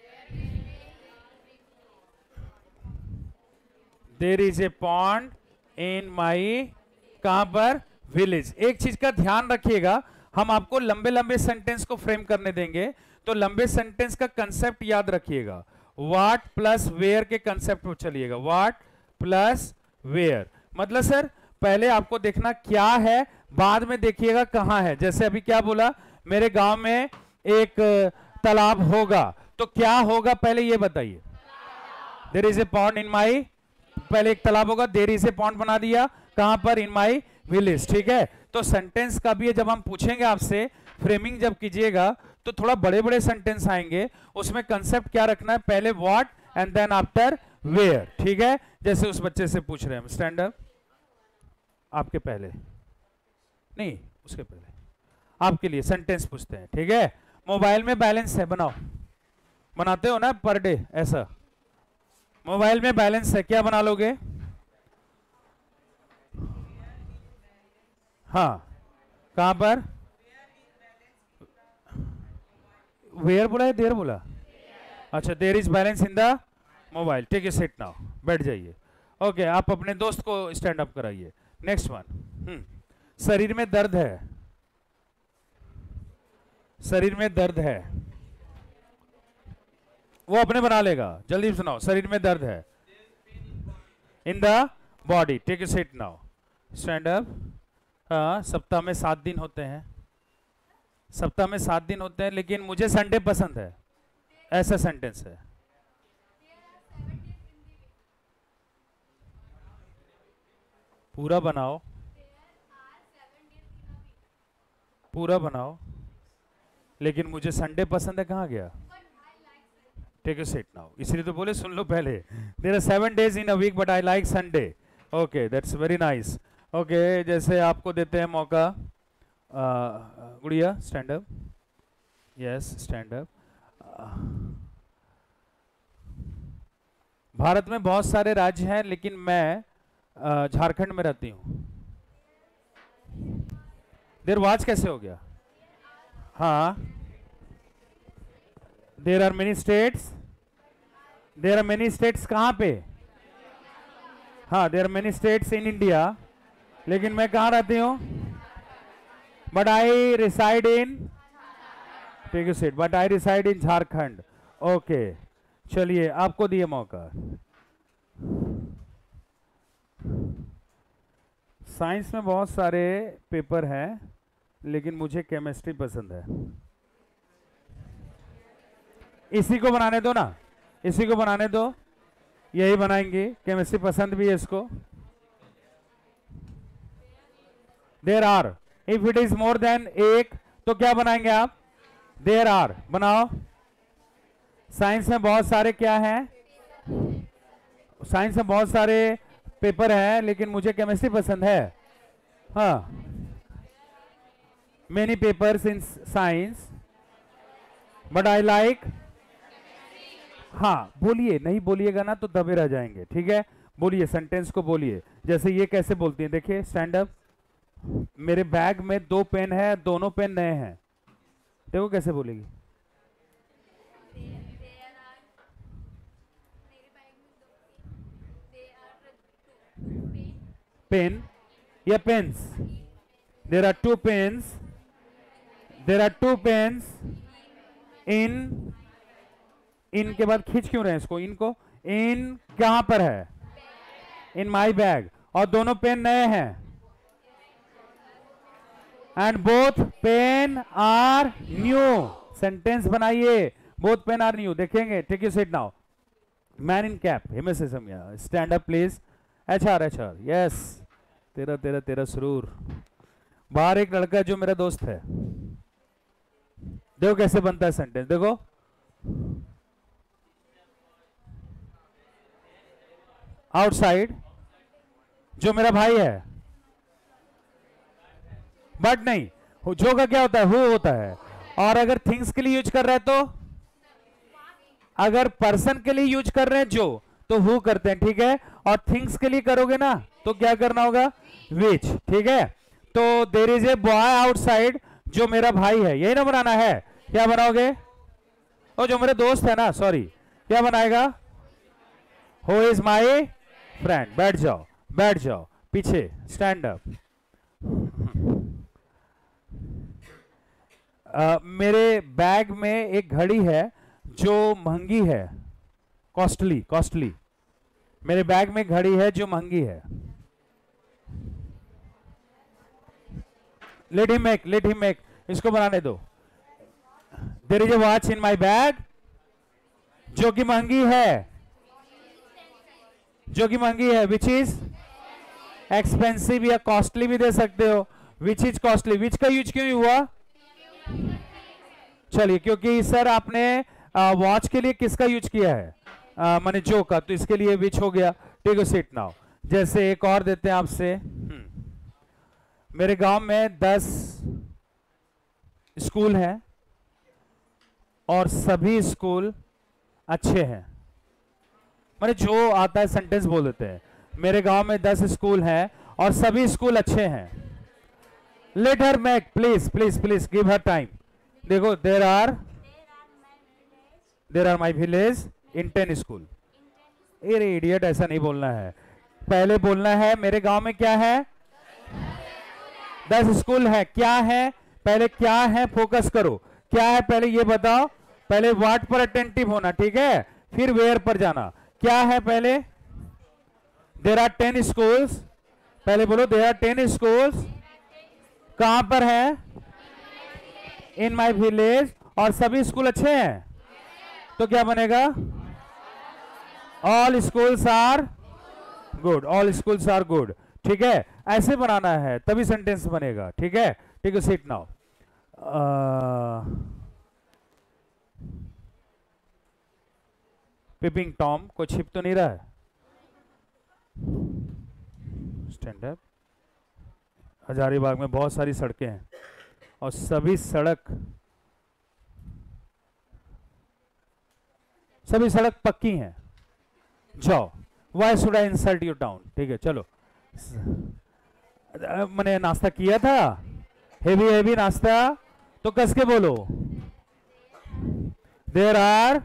there is a pond in my, कहां पर, विलेज। एक चीज का ध्यान रखिएगा, हम आपको लंबे लंबे सेंटेंस को फ्रेम करने देंगे तो लंबे सेंटेंस का कंसेप्ट याद रखिएगा। व्हाट प्लस वेयर के कंसेप्ट पर चलिएगा, व्हाट प्लस वेयर। मतलब सर पहले आपको देखना क्या है, बाद में देखिएगा कहां है। जैसे अभी क्या बोला, मेरे गांव में एक तालाब होगा तो क्या होगा पहले ये बताइए, there is a pond in my, पहले एक तालाब होगा, देयर इज ए पॉन्ड बना दिया, कहां पर, इन माई विलेज, ठीक है। तो सेंटेंस का भी जब हम पूछेंगे आपसे, फ्रेमिंग जब कीजिएगा तो थोड़ा बड़े बड़े सेंटेंस आएंगे, उसमें कंसेप्ट क्या रखना है, पहले what and then after where, ठीक है। जैसे उस बच्चे से पूछ रहे हैं, स्टैंड अप, आपके पहले नहीं, उसके पहले आपके लिए सेंटेंस पूछते हैं, ठीक है। मोबाइल में बैलेंस है, बनाओ, बनाते हो ना पर डे, ऐसा मोबाइल में बैलेंस है, क्या बना लोगे, हाँ, कहां पर, वेयर बोला है, देयर बोला, अच्छा, there is balance in the mobile, take a seat now, बैठ जाइए। ओके, आप अपने दोस्त को स्टैंड अप कराइए। नेक्स्ट वन, शरीर में दर्द है, शरीर में दर्द है, वो अपने बना लेगा, जल्दी सुनाओ, शरीर में दर्द है, in the body, take a seat now, stand up. हाँ, सप्ताह में 7 दिन होते हैं, सप्ताह में 7 दिन होते हैं, लेकिन मुझे संडे पसंद है, ऐसा सेंटेंस है। पूरा बनाओ, पूरा बनाओ, लेकिन मुझे संडे पसंद है, कहाँ गया, टेक ए सीट नाउ, इसलिए तो बोले सुन लो पहले, there are 7 days in a week but I like Sunday, okay, that's very nice. Okay, जैसे आपको देते हैं मौका, गुड़िया stand up, yes stand up. Bharat में बहुत सारे राज्य हैं, लेकिन मैं झारखंड में रहती हूँ, देर वाज कैसे हो गया, हाँ, there are many states, there are many states कहाँ पे, हाँ, there are many states in India, लेकिन मैं कहाँ रहती हूँ, but I reside in, take you seat, but I reside in Jharkhand. Okay, चलिए आपको दिए मौका। साइंस में बहुत सारे पेपर हैं, लेकिन मुझे केमिस्ट्री पसंद है, इसी को बनाने दो ना, इसी को बनाने दो, यही बनाएंगे, केमिस्ट्री पसंद भी है इसको। There are. If it is more than एक तो क्या बनाएंगे आप? देयर आर बनाओ। साइंस में बहुत सारे क्या हैं? साइंस में बहुत सारे पेपर हैं, लेकिन मुझे केमिस्ट्री पसंद है। हाँ, many papers in science but I like. हाँ बोलिए, नहीं बोलिएगा ना तो दबे रह जाएंगे, ठीक है? बोलिए, सेंटेंस को बोलिए। जैसे ये कैसे बोलती है, देखिए, स्टैंड अप। मेरे बैग में 2 पेन है, दोनों पेन नए हैं। देखो कैसे बोलेगी। पेन या pens? There are 2 pens. There are 2 pens in. इन के बाद खींच क्यों रहे हैं इसको? इनको इन कहां पर है? In my bag. और दोनों पेन नए हैं। And both pen are new. Sentence बनाइए, बोथ पेन आर न्यू। देखेंगे, take you seat now. Man in cap, हिमेसिज्म, stand up please. HR, HR, yes. तेरा तेरा तेरा सुरूर। बाहर एक लड़का जो मेरा दोस्त है, देखो कैसे बनता है सेंटेंस, देखो। आउटसाइड, जो मेरा भाई है। बट नहीं, जो का क्या होता है? हु होता है। और अगर थिंग्स के लिए यूज कर रहे हैं तो, अगर पर्सन के लिए यूज कर रहे हैं जो, तो हु करते हैं, ठीक है? और थिंग्स के लिए करोगे ना तो क्या करना होगा? विच, ठीक है? तो there is a boy outside, जो मेरा भाई है, यही ना बनाना है। क्या बनाओगे? ओ जो मेरे दोस्त है ना, सॉरी, क्या बनाएगा? Who is my friend. बैठ जाओ, बैठ जाओ पीछे, स्टैंड अप। मेरे बैग में एक घड़ी है जो महंगी है, कॉस्टली, कॉस्टली। मेरे बैग में घड़ी है जो महंगी है। Let him make, let him make, इसको बनाने दो। There is a watch in my bag, जो कि महंगी है, जो कि महंगी है, विच इज एक्सपेंसिव या कॉस्टली भी दे सकते हो। विच इज कॉस्टली, विच का यूज क्यों हुआ? चलिए, क्योंकि सर आपने वॉच के लिए किसका यूज किया है? माने जो का, तो इसके लिए विच हो गया। Take a seat now. जैसे एक और देते हैं आपसे। मेरे गांव में 10 स्कूल हैं और सभी स्कूल अच्छे हैं। माने जो आता है सेंटेंस बोल देते हैं। मेरे गांव में 10 स्कूल हैं और सभी स्कूल अच्छे हैं। Let her make, please please please give her time. देखो, there are my village in 10 school. अरे इडियट, ऐसा नहीं बोलना है। पहले बोलना है मेरे गांव में क्या है? 10 स्कूल है। क्या है? पहले क्या है फोकस करो। क्या है पहले ये बताओ। पहले व्हाट पर अटेंटिव होना, ठीक है? फिर वेयर पर जाना। क्या है पहले? There are 10 schools. पहले बोलो देयर आर 10 स्कूल्स। कहां पर है? In my village. और सभी स्कूल अच्छे हैं, तो क्या बनेगा? All schools are good, all schools are good, ठीक है? ऐसे बनाना है तभी सेंटेंस बनेगा, ठीक है? ठीक है, सीट नाउ। पिपिंग टॉम, कोई छिप तो नहीं रहा है? Stand up. हजारीबाग में बहुत सारी सड़कें हैं और सभी सड़क पक्की हैं। जाओ, why should I insult you town, ठीक है? चलो, मैंने नाश्ता किया था, हेवी हेवी नाश्ता, तो कस के बोलो। There are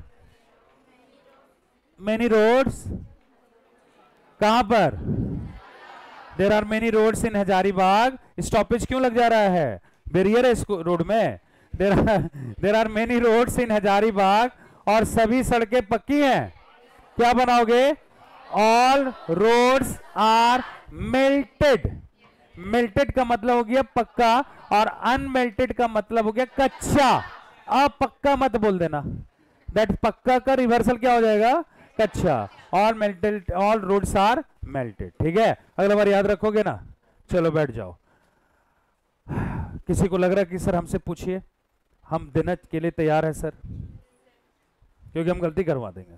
many roads. कहां पर? There are many roads in Hazaribagh. Stoppage क्यों लग जा रहा है? बैरियर है इसको रोड में। There are many roads in Hazaribagh. और सभी सड़कें पक्की हैं। क्या बनाओगे? All roads are melted. Melted का मतलब हो गया पक्का और अनमेल्टेड का मतलब हो गया कच्चा। अब पक्का मत बोल देना, दैट पक्का का रिवर्सल क्या हो जाएगा? कच्चा। All melted, all roads are melted, ठीक है? अगला बार याद रखोगे ना? चलो बैठ जाओ। किसी को लग रहा है कि सर हमसे पूछिए, हम देने के लिए तैयार है सर, क्योंकि हम गलती करवा देंगे।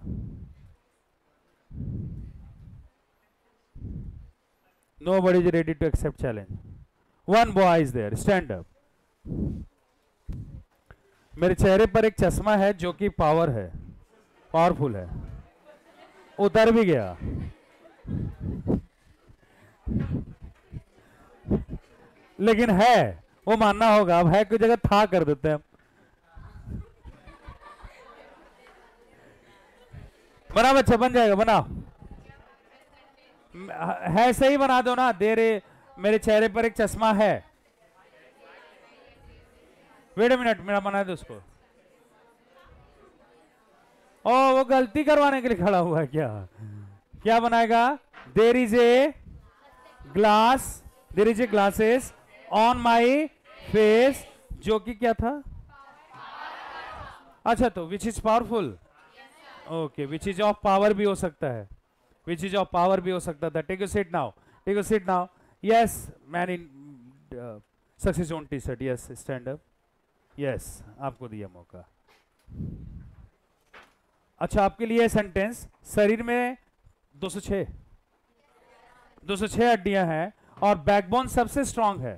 Nobody is ready to accept challenge. One boy is there. Stand up. मेरे चेहरे पर एक चश्मा है जो कि पावर है, पावरफुल है। उतर भी गया। लेकिन है, वो मानना होगा। अब है कोई जगह था कर देते हैं। बना बच्चा, बन जाएगा, बना। है सही, बना दो ना। मेरे चेहरे पर एक चश्मा है। वेट अ मिनट, मेरा बना दो उसको। ओ, वो गलती करवाने के लिए खड़ा हुआ है क्या? क्या बनाएगा? There is a glass, there is a glasses on my face, जो कि क्या था? अच्छा, तो which is powerful. Okay, which is of power भी हो सकता है, विच इज ऑफ पावर भी हो सकता था। Take you seat now, take you seat now. Yes, man in success on T shirt. Yes, stand up. Yes, आपको दिया मौका। अच्छा, आपके लिए सेंटेंस, शरीर में 206 हड्डियां हैं और बैकबोन सबसे स्ट्रांग है।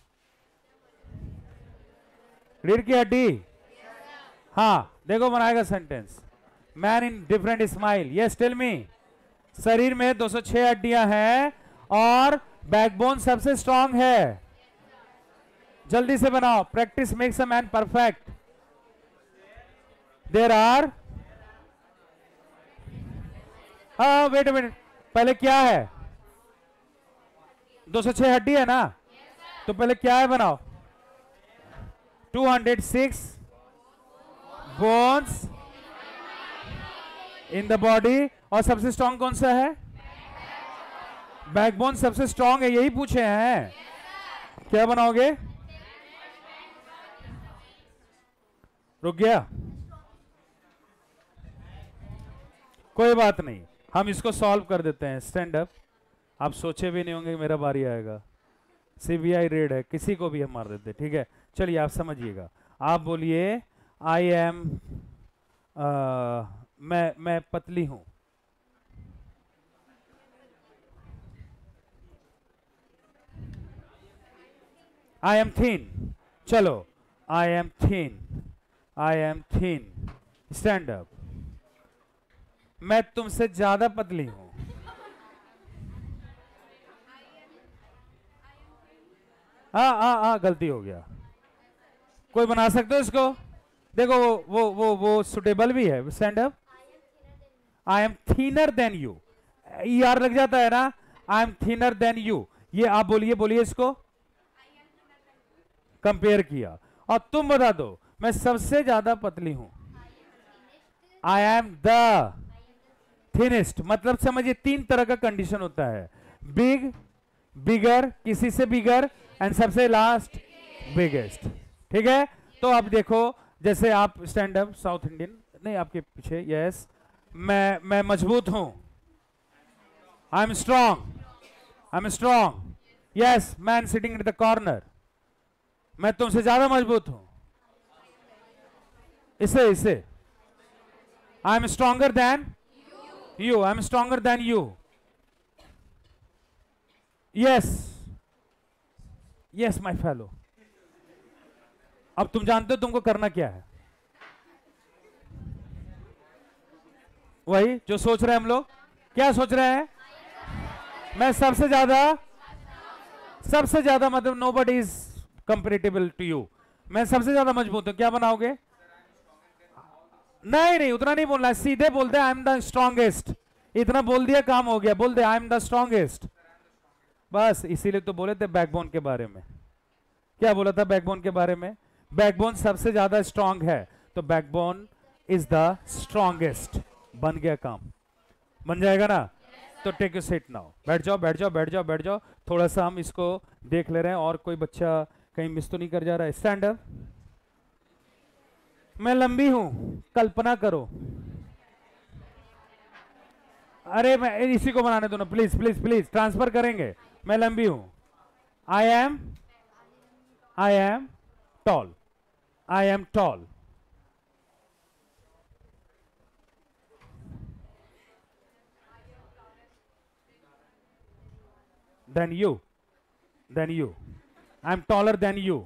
रीढ़ की हड्डी। हाँ, देखो बनाएगा sentence. Man in different smile. Yes, tell me. शरीर में 206 हड्डियां हैं और बैकबोन सबसे स्ट्रांग है। जल्दी से बनाओ। Practice makes a man perfect. There are, wait a minute, पहले क्या है? 206 हड्डी है ना, तो पहले क्या है बनाओ? 206 बोन्स इन द बॉडी। और सबसे स्ट्रांग कौन सा है? बैकबोन सबसे स्ट्रांग है, यही पूछे हैं। क्या बनाओगे? रुक गया? कोई बात नहीं, हम इसको सॉल्व कर देते हैं। Stand up. आप सोचे भी नहीं होंगे कि मेरा बारी आएगा। सीबीआई रेड है, किसी को भी हम मार देते। ठीक है, चलिए आप समझिएगा। आप बोलिए आई एम, मैं पतली हूं। I am thin. चलो, I am thin, I am thin. Stand up. मैं तुमसे ज्यादा पतली हूं। हाँ, गलती हो गया। कोई बना सकते हो इसको? देखो, वो सुटेबल भी है। Stand up. I am thinner than you. यार लग जाता है ना। I am thinner than you, ये आप बोलिए इसको। कंपेयर किया। और तुम बता दो, मैं सबसे ज्यादा पतली हूं। I am the thinnest. मतलब समझिए, 3 तरह का कंडीशन होता है। बिग, बिगर, किसी से बिगर, एंड सबसे लास्ट बिगेस्ट। ठीक है, तो अब देखो, जैसे आप स्टैंड अप, साउथ इंडियन नहीं, आपके पीछे। यस, मैं मजबूत हूं। I am strong, I am strong. Yes, man sitting in the corner. मैं तुमसे ज्यादा मजबूत हूं। इसे I am stronger than you, I am stronger than you. Yes, yes my fellow. अब तुम जानते हो तुमको करना क्या है। वही जो सोच रहे हैं हम लोग। क्या सोच रहे हैं? मैं सबसे ज्यादा मतलब nobody is comparable to you. मैं सबसे ज्यादा मजबूत हूं। क्या बनाओगे? नहीं, उतना नहीं बोलना है, सीधे बोलते आई एम द स्ट्रॉन्गेस्ट। इतना बोल दिया, काम हो गया। बोल दे आई एम द स्ट्रॉन्गेस्ट, बस। इसीलिए तो बोले थे बैकबोन के बारे में। क्या बोला था बैकबोन के बारे में? बैकबोन सबसे ज्यादा स्ट्रांग है, तो बैकबोन इज द स्ट्रॉन्गेस्ट। बन गया काम, बन जाएगा ना? तो टेक यू सीट नाउ। बैठ जाओ। थोड़ा सा हम इसको देख ले रहे हैं, और कोई बच्चा कहीं मिस तो नहीं कर जा रहा है। Stand up. मैं लंबी हूं, कल्पना करो। अरे मैं इसी को बनाने दो ना, प्लीज। ट्रांसफर करेंगे। मैं लंबी हूं। आई I am tall. I am tall. Than you. Than you. I am taller than you.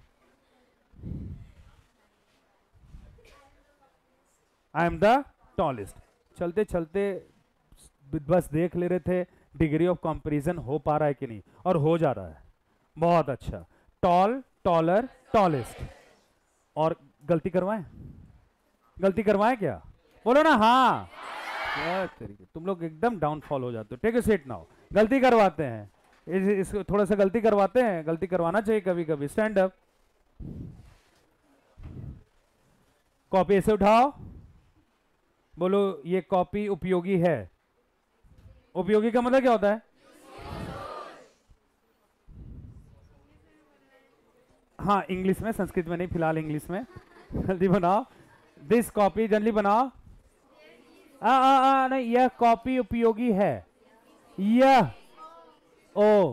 I am the tallest. चलते चलते बस देख ले रहे थे डिग्री ऑफ कंपैरिजन हो पा रहा है कि नहीं, और हो जा रहा है. बहुत अच्छा. Tall, taller, tallest. और गलती करवाएं? गलती करवाएं क्या? बोलो ना हाँ. तुम लोग एकदम डाउनफॉल हो जाते हो. Take a seat now. गलती करवाते हैं. इसको थोड़ा सा गलती करवाते हैं. गलती करवाना चाहिए कभी कभी. Stand up. कॉपी ऐसे उठाओ. बोलो ये कॉपी उपयोगी है. उपयोगी का मतलब क्या होता है? हाँ इंग्लिश में, संस्कृत में नहीं, फिलहाल इंग्लिश में. जल्दी बनाओ. दिस कॉपी जल्दी बनाओ. नहीं, यह कॉपी उपयोगी है. यह oh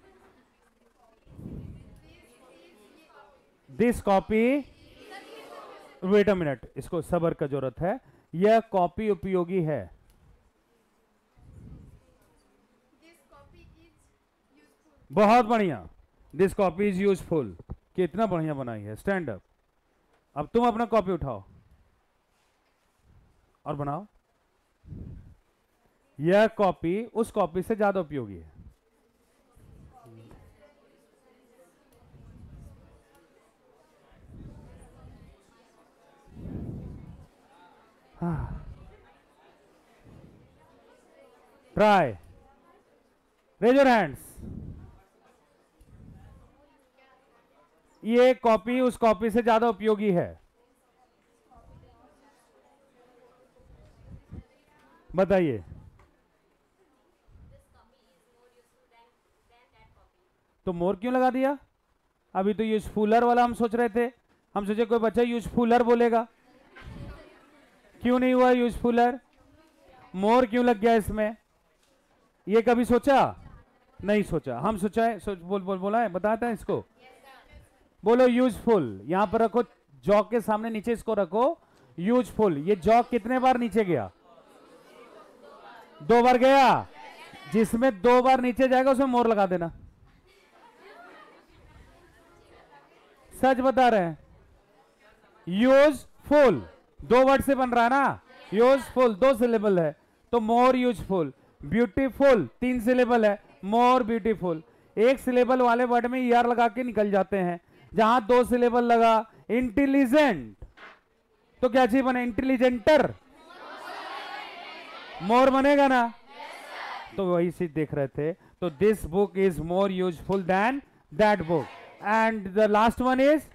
this copy. Wait a minute, इसको सबर का जरूरत है. यह कॉपी उपयोगी है. बहुत बढ़िया. This copy is useful. कितना बढ़िया बनाई है. Stand up. अब तुम अपना कॉपी उठाओ और बनाओ. यह कॉपी उस कॉपी से ज्यादा उपयोगी है. ट्राई. Raise your hands. ये कॉपी उस कॉपी से ज्यादा उपयोगी है. बताइए. तो मोर क्यों लगा दिया? अभी तो यूजफुलर वाला हम सोच रहे थे. हम सोचे कोई बच्चा यूजफुलर बोलेगा. क्यों नहीं हुआ यूजफुलर? मोर क्यों लग गया इसमें? ये कभी सोचा? नहीं सोचा. हम सोचा है. बोला है. बताता है इसको. बोलो यूजफुल. यहां पर रखो. जॉ के सामने नीचे इसको रखो. यूजफुल. ये जॉ कितने बार नीचे गया? 2 बार गया. जिसमें 2 बार नीचे जाएगा उसमें मोर लगा देना. सच बता रहे हैं. यूजफुल 2 वर्ड से बन रहा है ना. यूजफुल 2 सिलेबल है तो मोर यूजफुल. ब्यूटीफुल 3 सिलेबल है. More beautiful. 1 सिलेबल वाले वर्ड में ईआर लगा के निकल जाते हैं. जहां 2 सिलेबल लगा. इंटेलिजेंट तो क्या चीज बने? इंटेलिजेंटर. मोर बनेगा ना. तो वही चीज देख रहे थे. तो this book is more useful than that book. And the last one is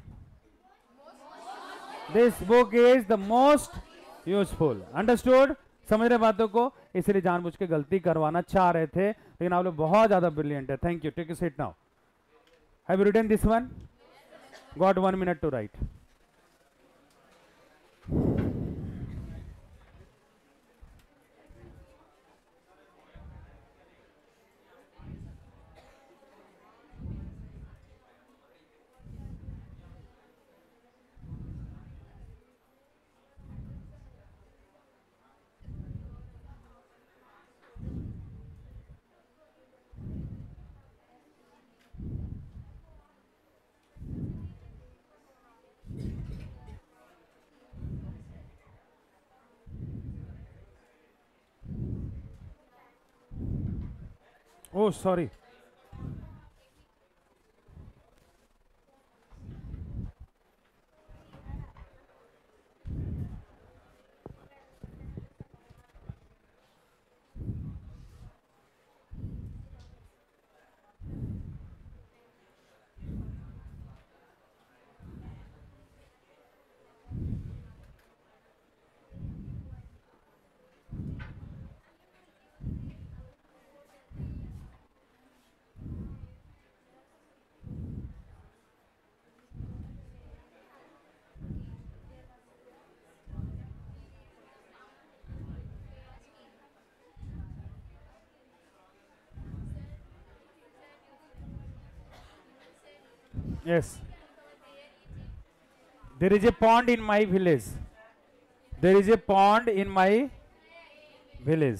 this book is the most useful. Understood? समझ रहे बातों को? इसलिए जानबूझ के गलती करवाना चाह रहे थे, लेकिन आप लोग बहुत ज्यादा ब्रिलियंट है. Thank you. Take a seat now. Have you written this one? Got 1 minute to write. Oh, sorry. Yes. There is a pond in my village. There is a pond in my village.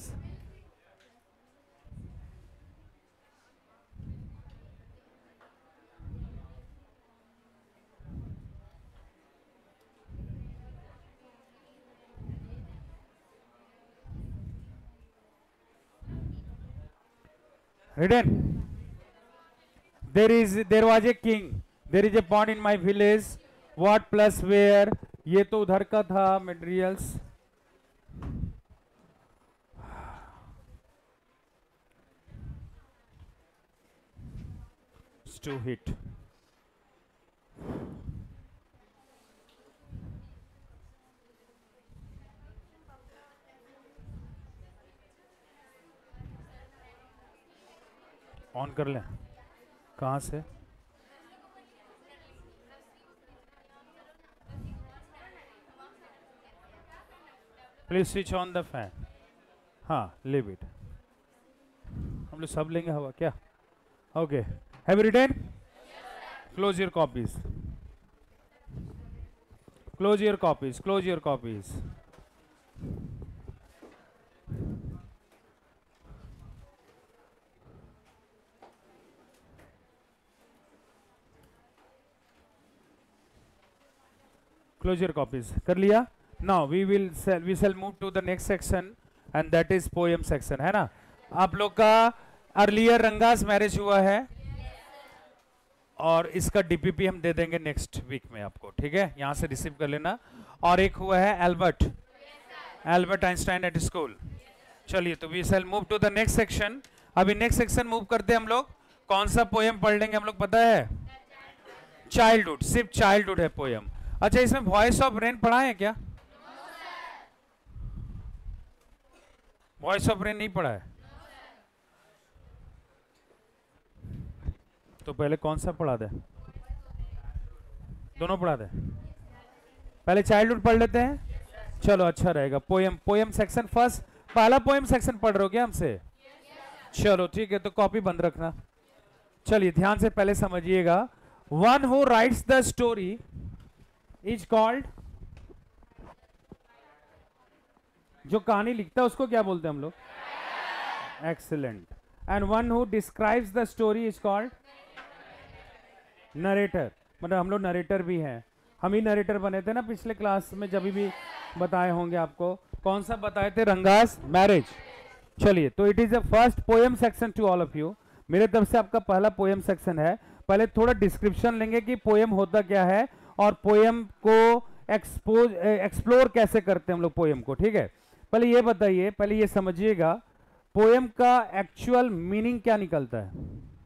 Written. There was a king. There is a pond in my village. What plus where? ये तो उधर का था materials. To hit. On कर लें. कहाँ से? Please switch on the fan. हाँ, लीव इट. हम लोग सब लेंगे हवा क्या? Okay. Have you written? Close your copies. Close your copies. Close your copies. Close your copies. कर लिया? Now we shall move to the next section and that is poem section, है ना? आप लोग का अर्लियर रंगास मैरिज हुआ है और इसका डीपीपी हम दे देंगे नेक्स्ट वीक में आपको, ठीक है? यहाँ से रिसीव कर लेना. और एक हुआ है एल्बर्ट आइंस्टाइन एट स्कूल. चलिए, तो we shall move to the next section. अभी नेक्स्ट सेक्शन मूव करते हैं हम लोग. कौन सा पोएम पढ़ लेंगे हम लोग पता है? चाइल्डहुड. सिर्फ चाइल्डहुड है पोएम. अच्छा, इसमें वॉइस ऑफ रेन पढ़ा है क्या? वॉइस ऑफ रेन नहीं पढ़ा है. तो पहले कौन सा पढ़ा दे? दोनों पढ़ा दे. पहले चाइल्डहुड पढ़ लेते हैं. चलो, अच्छा रहेगा. Poem section first. पहला पोएम सेक्शन पढ़ रहे हो क्या हमसे? चलो ठीक है, तो कॉपी बंद रखना. चलिए, ध्यान से पहले समझिएगा. One who writes the story is called. जो कहानी लिखता है उसको क्या बोलते हैं हम लोग? Excellent. And one who describes the story is called narrator. मतलब हम लोग नरेटर भी हैं. हम ही नरेटर बने थे ना पिछले क्लास में, जब भी बताए होंगे आपको. कौन सा बताए थे? रंगास मैरिज. चलिए, तो it is the first poem section to all of you. मेरे तरफ से आपका पहला पोएम सेक्शन है. पहले थोड़ा डिस्क्रिप्शन लेंगे कि पोएम होता क्या है और पोएम को एक्सप्लोर कैसे करते हैं हम लोग पोएम को, ठीक है? पहले ये बताइए, पहले ये समझिएगा, पोएम का एक्चुअल मीनिंग क्या निकलता है?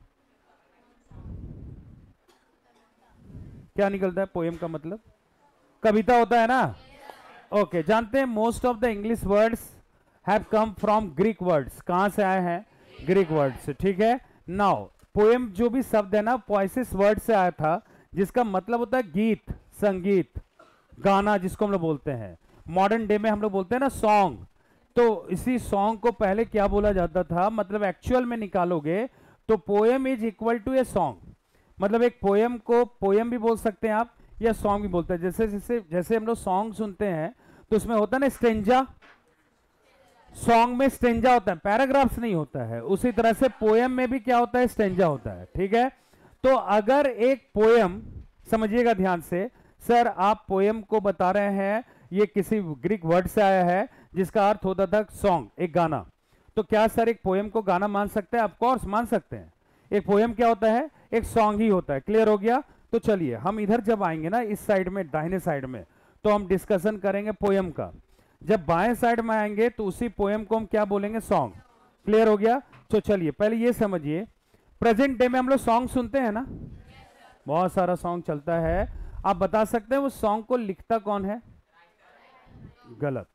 क्या निकलता है पोएम का मतलब? कविता होता है ना? ओके, जानते हैं most of the English words have come from Greek words. कहां से आए हैं? ग्रीक वर्ड्स, ठीक है? नाउ पोएम जो भी शब्द है ना, पोएसिस वर्ड से आया था, जिसका मतलब होता है गीत, संगीत, गाना, जिसको हम लोग बोलते हैं. मॉडर्न डे में हम लोग बोलते हैं ना सॉन्ग. तो इसी सॉन्ग को पहले क्या बोला जाता था? मतलब एक्चुअल में निकालोगे तो poem is equal to a song. मतलब एक पोएम को पोएम भी बोल सकते हैं आप या सॉन्ग भी बोलते हैं. जैसे जैसे जैसे हम लोग सॉन्ग सुनते हैं तो उसमें होता है ना स्टेंजा. सॉन्ग में स्टेंजा होता है, पैराग्राफ्स नहीं होता है. उसी तरह से पोएम में भी क्या होता है? स्टेंजा होता है, ठीक है? तो अगर एक पोएम, समझिएगा ध्यान से, सर आप पोएम को बता रहे हैं ये किसी ग्रीक वर्ड से आया है जिसका अर्थ होता था सॉन्ग, एक गाना. तो क्या सर एक पोएम को गाना मान सकते हैं? ऑफ कोर्स मान सकते हैं. एक पोएम क्या होता है? एक सॉन्ग ही होता है. क्लियर हो गया? तो चलिए, हम इधर जब आएंगे ना, इस साइड में, दाहिने साइड में, तो हम डिस्कशन करेंगे पोएम का. जब बाएं साइड में आएंगे तो उसी पोएम को हम क्या बोलेंगे? सॉन्ग. क्लियर हो गया? तो चलिए, पहले ये समझिए, प्रेजेंट डे में हम लोग सॉन्ग सुनते हैं ना, बहुत सारा सॉन्ग चलता है. आप बता सकते हैं वो सॉन्ग को लिखता कौन है? गलत.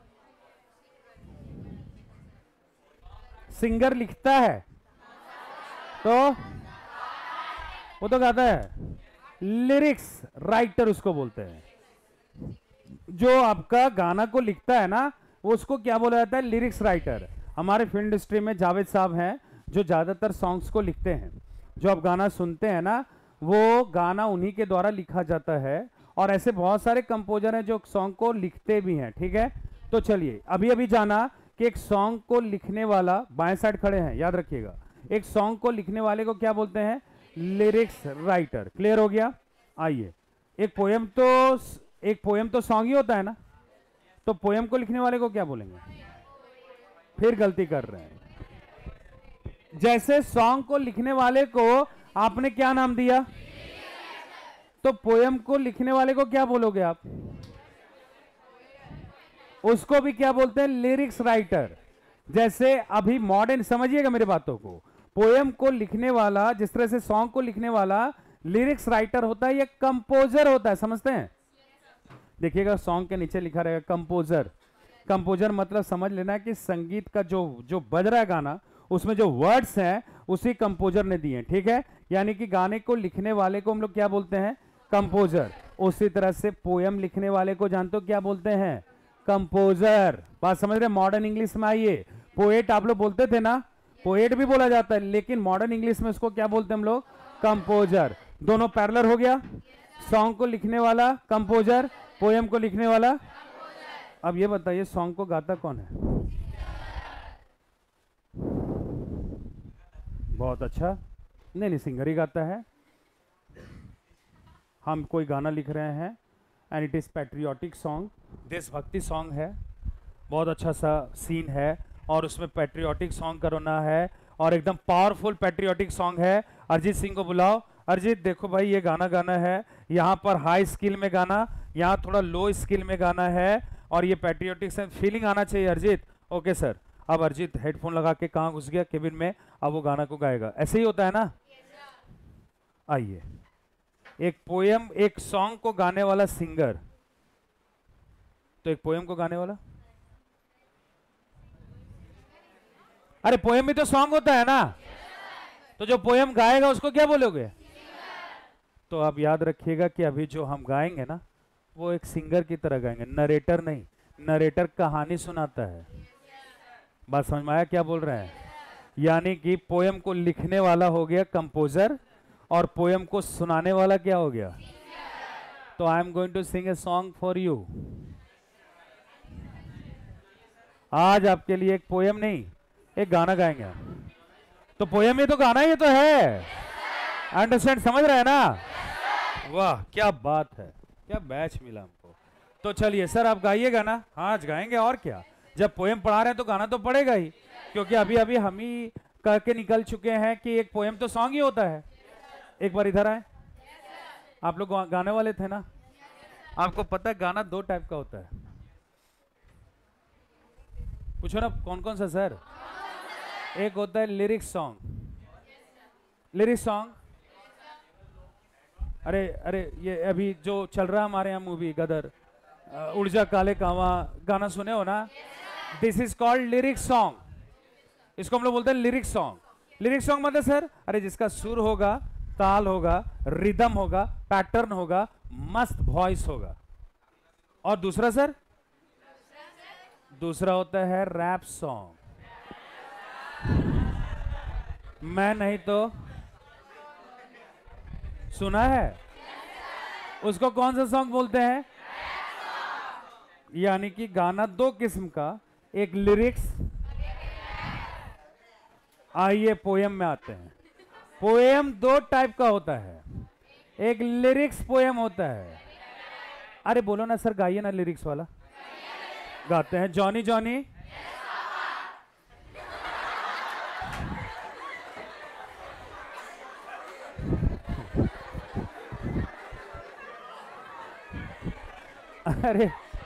सिंगर लिखता है तो वो तो गाता है. लिरिक्स राइटर उसको बोलते हैं. जो आपका गाना को लिखता है ना, वो उसको क्या बोला जाता है? Lyrics writer. हमारे फिल्म इंडस्ट्री में जावेद साहब हैं जो ज्यादातर सॉन्ग्स को लिखते हैं. जो आप गाना सुनते हैं ना, वो गाना उन्हीं के द्वारा लिखा जाता है, और ऐसे बहुत सारे कंपोजर हैं जो सॉन्ग को लिखते भी हैं, ठीक है। तो चलिए अभी अभी जाना कि एक सॉन्ग को लिखने वाला, बाएं साइड खड़े हैं, याद रखिएगा, एक सॉन्ग को लिखने वाले को क्या बोलते हैं? Lyrics writer. क्लियर हो गया? आइए, एक पोयम तो सॉन्ग ही होता है ना, तो पोयम को लिखने वाले को क्या बोलेंगे? फिर गलती कर रहे हैं। जैसे सॉन्ग को लिखने वाले को आपने क्या नाम दिया, तो पोयम को लिखने वाले को क्या बोलोगे आप? उसको भी क्या बोलते हैं? Lyrics writer. जैसे अभी मॉडर्न, समझिएगा मेरे बातों को, पोयम को लिखने वाला, जिस तरह से सॉन्ग को लिखने वाला लिरिक्स राइटर होता है, ये कंपोजर होता है, समझते हैं? देखिएगा सॉन्ग के नीचे लिखा रहेगा कंपोजर। कंपोजर मतलब समझ लेना कि संगीत का जो बज रहा है गाना, उसमें जो वर्ड्स हैं उसी कंपोजर ने दिए हैं, ठीक है। यानी कि गाने को लिखने वाले को हम लोग क्या बोलते हैं? कंपोजर। उसी तरह से पोयम लिखने वाले को जानते हो क्या बोलते हैं? कंपोजर। बात समझ रहे? मॉडर्न इंग्लिश में आइए, पोएट आप लोग बोलते थे ना, पोएट भी बोला जाता है, लेकिन मॉडर्न इंग्लिश में उसको क्या बोलते हैं हम लोग? कंपोजर। दोनों पैरेलल हो गया, सॉन्ग को लिखने वाला कंपोजर, पोयम को लिखने वाला। अब ये बताइए सॉन्ग को गाता कौन है? बहुत अच्छा, नहीं सिंगर ही गाता है। हम कोई गाना लिख रहे हैं and it is patriotic song, देशभक्ति सॉन्ग है, बहुत अच्छा सा सीन है और उसमें पैट्रियोटिक सॉन्ग करना है और एकदम पावरफुल पैट्रियोटिक सॉन्ग है। अरिजीत सिंह को बुलाओ, अरिजीत देखो भाई ये गाना गाना है, यहाँ पर हाई स्किल में गाना, यहाँ थोड़ा लो स्किल में गाना है और ये पैट्रियोटिक से फीलिंग आना चाहिए अरिजीत। Okay sir. अब अरिजीत हेडफोन लगा के कहाँ घुस गया? केबिन में। अब वो गाना को गाएगा, ऐसे ही होता है ना। आइए, एक पोयम, एक सॉन्ग को गाने वाला सिंगर, तो एक पोयम को गाने वाला, अरे पोयम भी तो सॉन्ग होता है ना, तो जो पोयम गाएगा उसको क्या बोलोगे? तो आप याद रखिएगा कि अभी जो हम गाएंगे ना, वो एक सिंगर की तरह गाएंगे, नरेटर नहीं। नरेटर कहानी सुनाता है। बात समझ में आया क्या बोल रहे हैं? यानी कि पोयम को लिखने वाला हो गया कंपोजर और पोयम को सुनाने वाला क्या हो गया? तो I am going to sing a song for you. आज आपके लिए एक पोयम नहीं, एक गाना गाएंगे हम। तो पोयम ही तो गाना ही तो है, अंडरस्टैंड? समझ रहे हैं ना? वाह क्या बात है, क्या बैच मिला हमको। तो चलिए सर आप गाइएगा ना? हाँ आज गाएंगे, और क्या, जब पोयम पढ़ा रहे हैं तो गाना तो पड़ेगा ही, क्योंकि अभी अभी हम ही करके निकल चुके हैं कि एक पोयम तो सॉन्ग ही होता है। एक बार इधर आए, आप लोग गाने वाले थे ना? आपको पता है गाना दो टाइप का होता है, पूछो ना कौन कौन सा सर? एक होता है लिरिक्स सॉन्ग। लिरिक्स सॉन्ग, अरे अरे ये अभी जो चल रहा है हमारे यहाँ मूवी गदर, उड़ जा काले कावा, गाना सुने हो ना? This is called lyrics song. इसको हम लोग बोलते हैं लिरिक्स सॉन्ग। लिरिक्स सॉन्ग मतलब सर, अरे जिसका सुर होगा, ताल होगा, रिदम होगा, पैटर्न होगा, मस्त वॉइस होगा। और दूसरा सर, दूसरा होता है रैप सॉन्ग। मैं नहीं तो सुना है, उसको कौन सा सॉन्ग बोलते हैं? यानी कि गाना दो किस्म का, एक लिरिक्स। आइए पोयम में आते हैं। पोयम दो टाइप का होता है, एक लिरिक्स पोयम होता है। अरे बोलो ना सर, गाइए ना लिरिक्स वाला। गाते हैं जॉनी जॉनी। अरे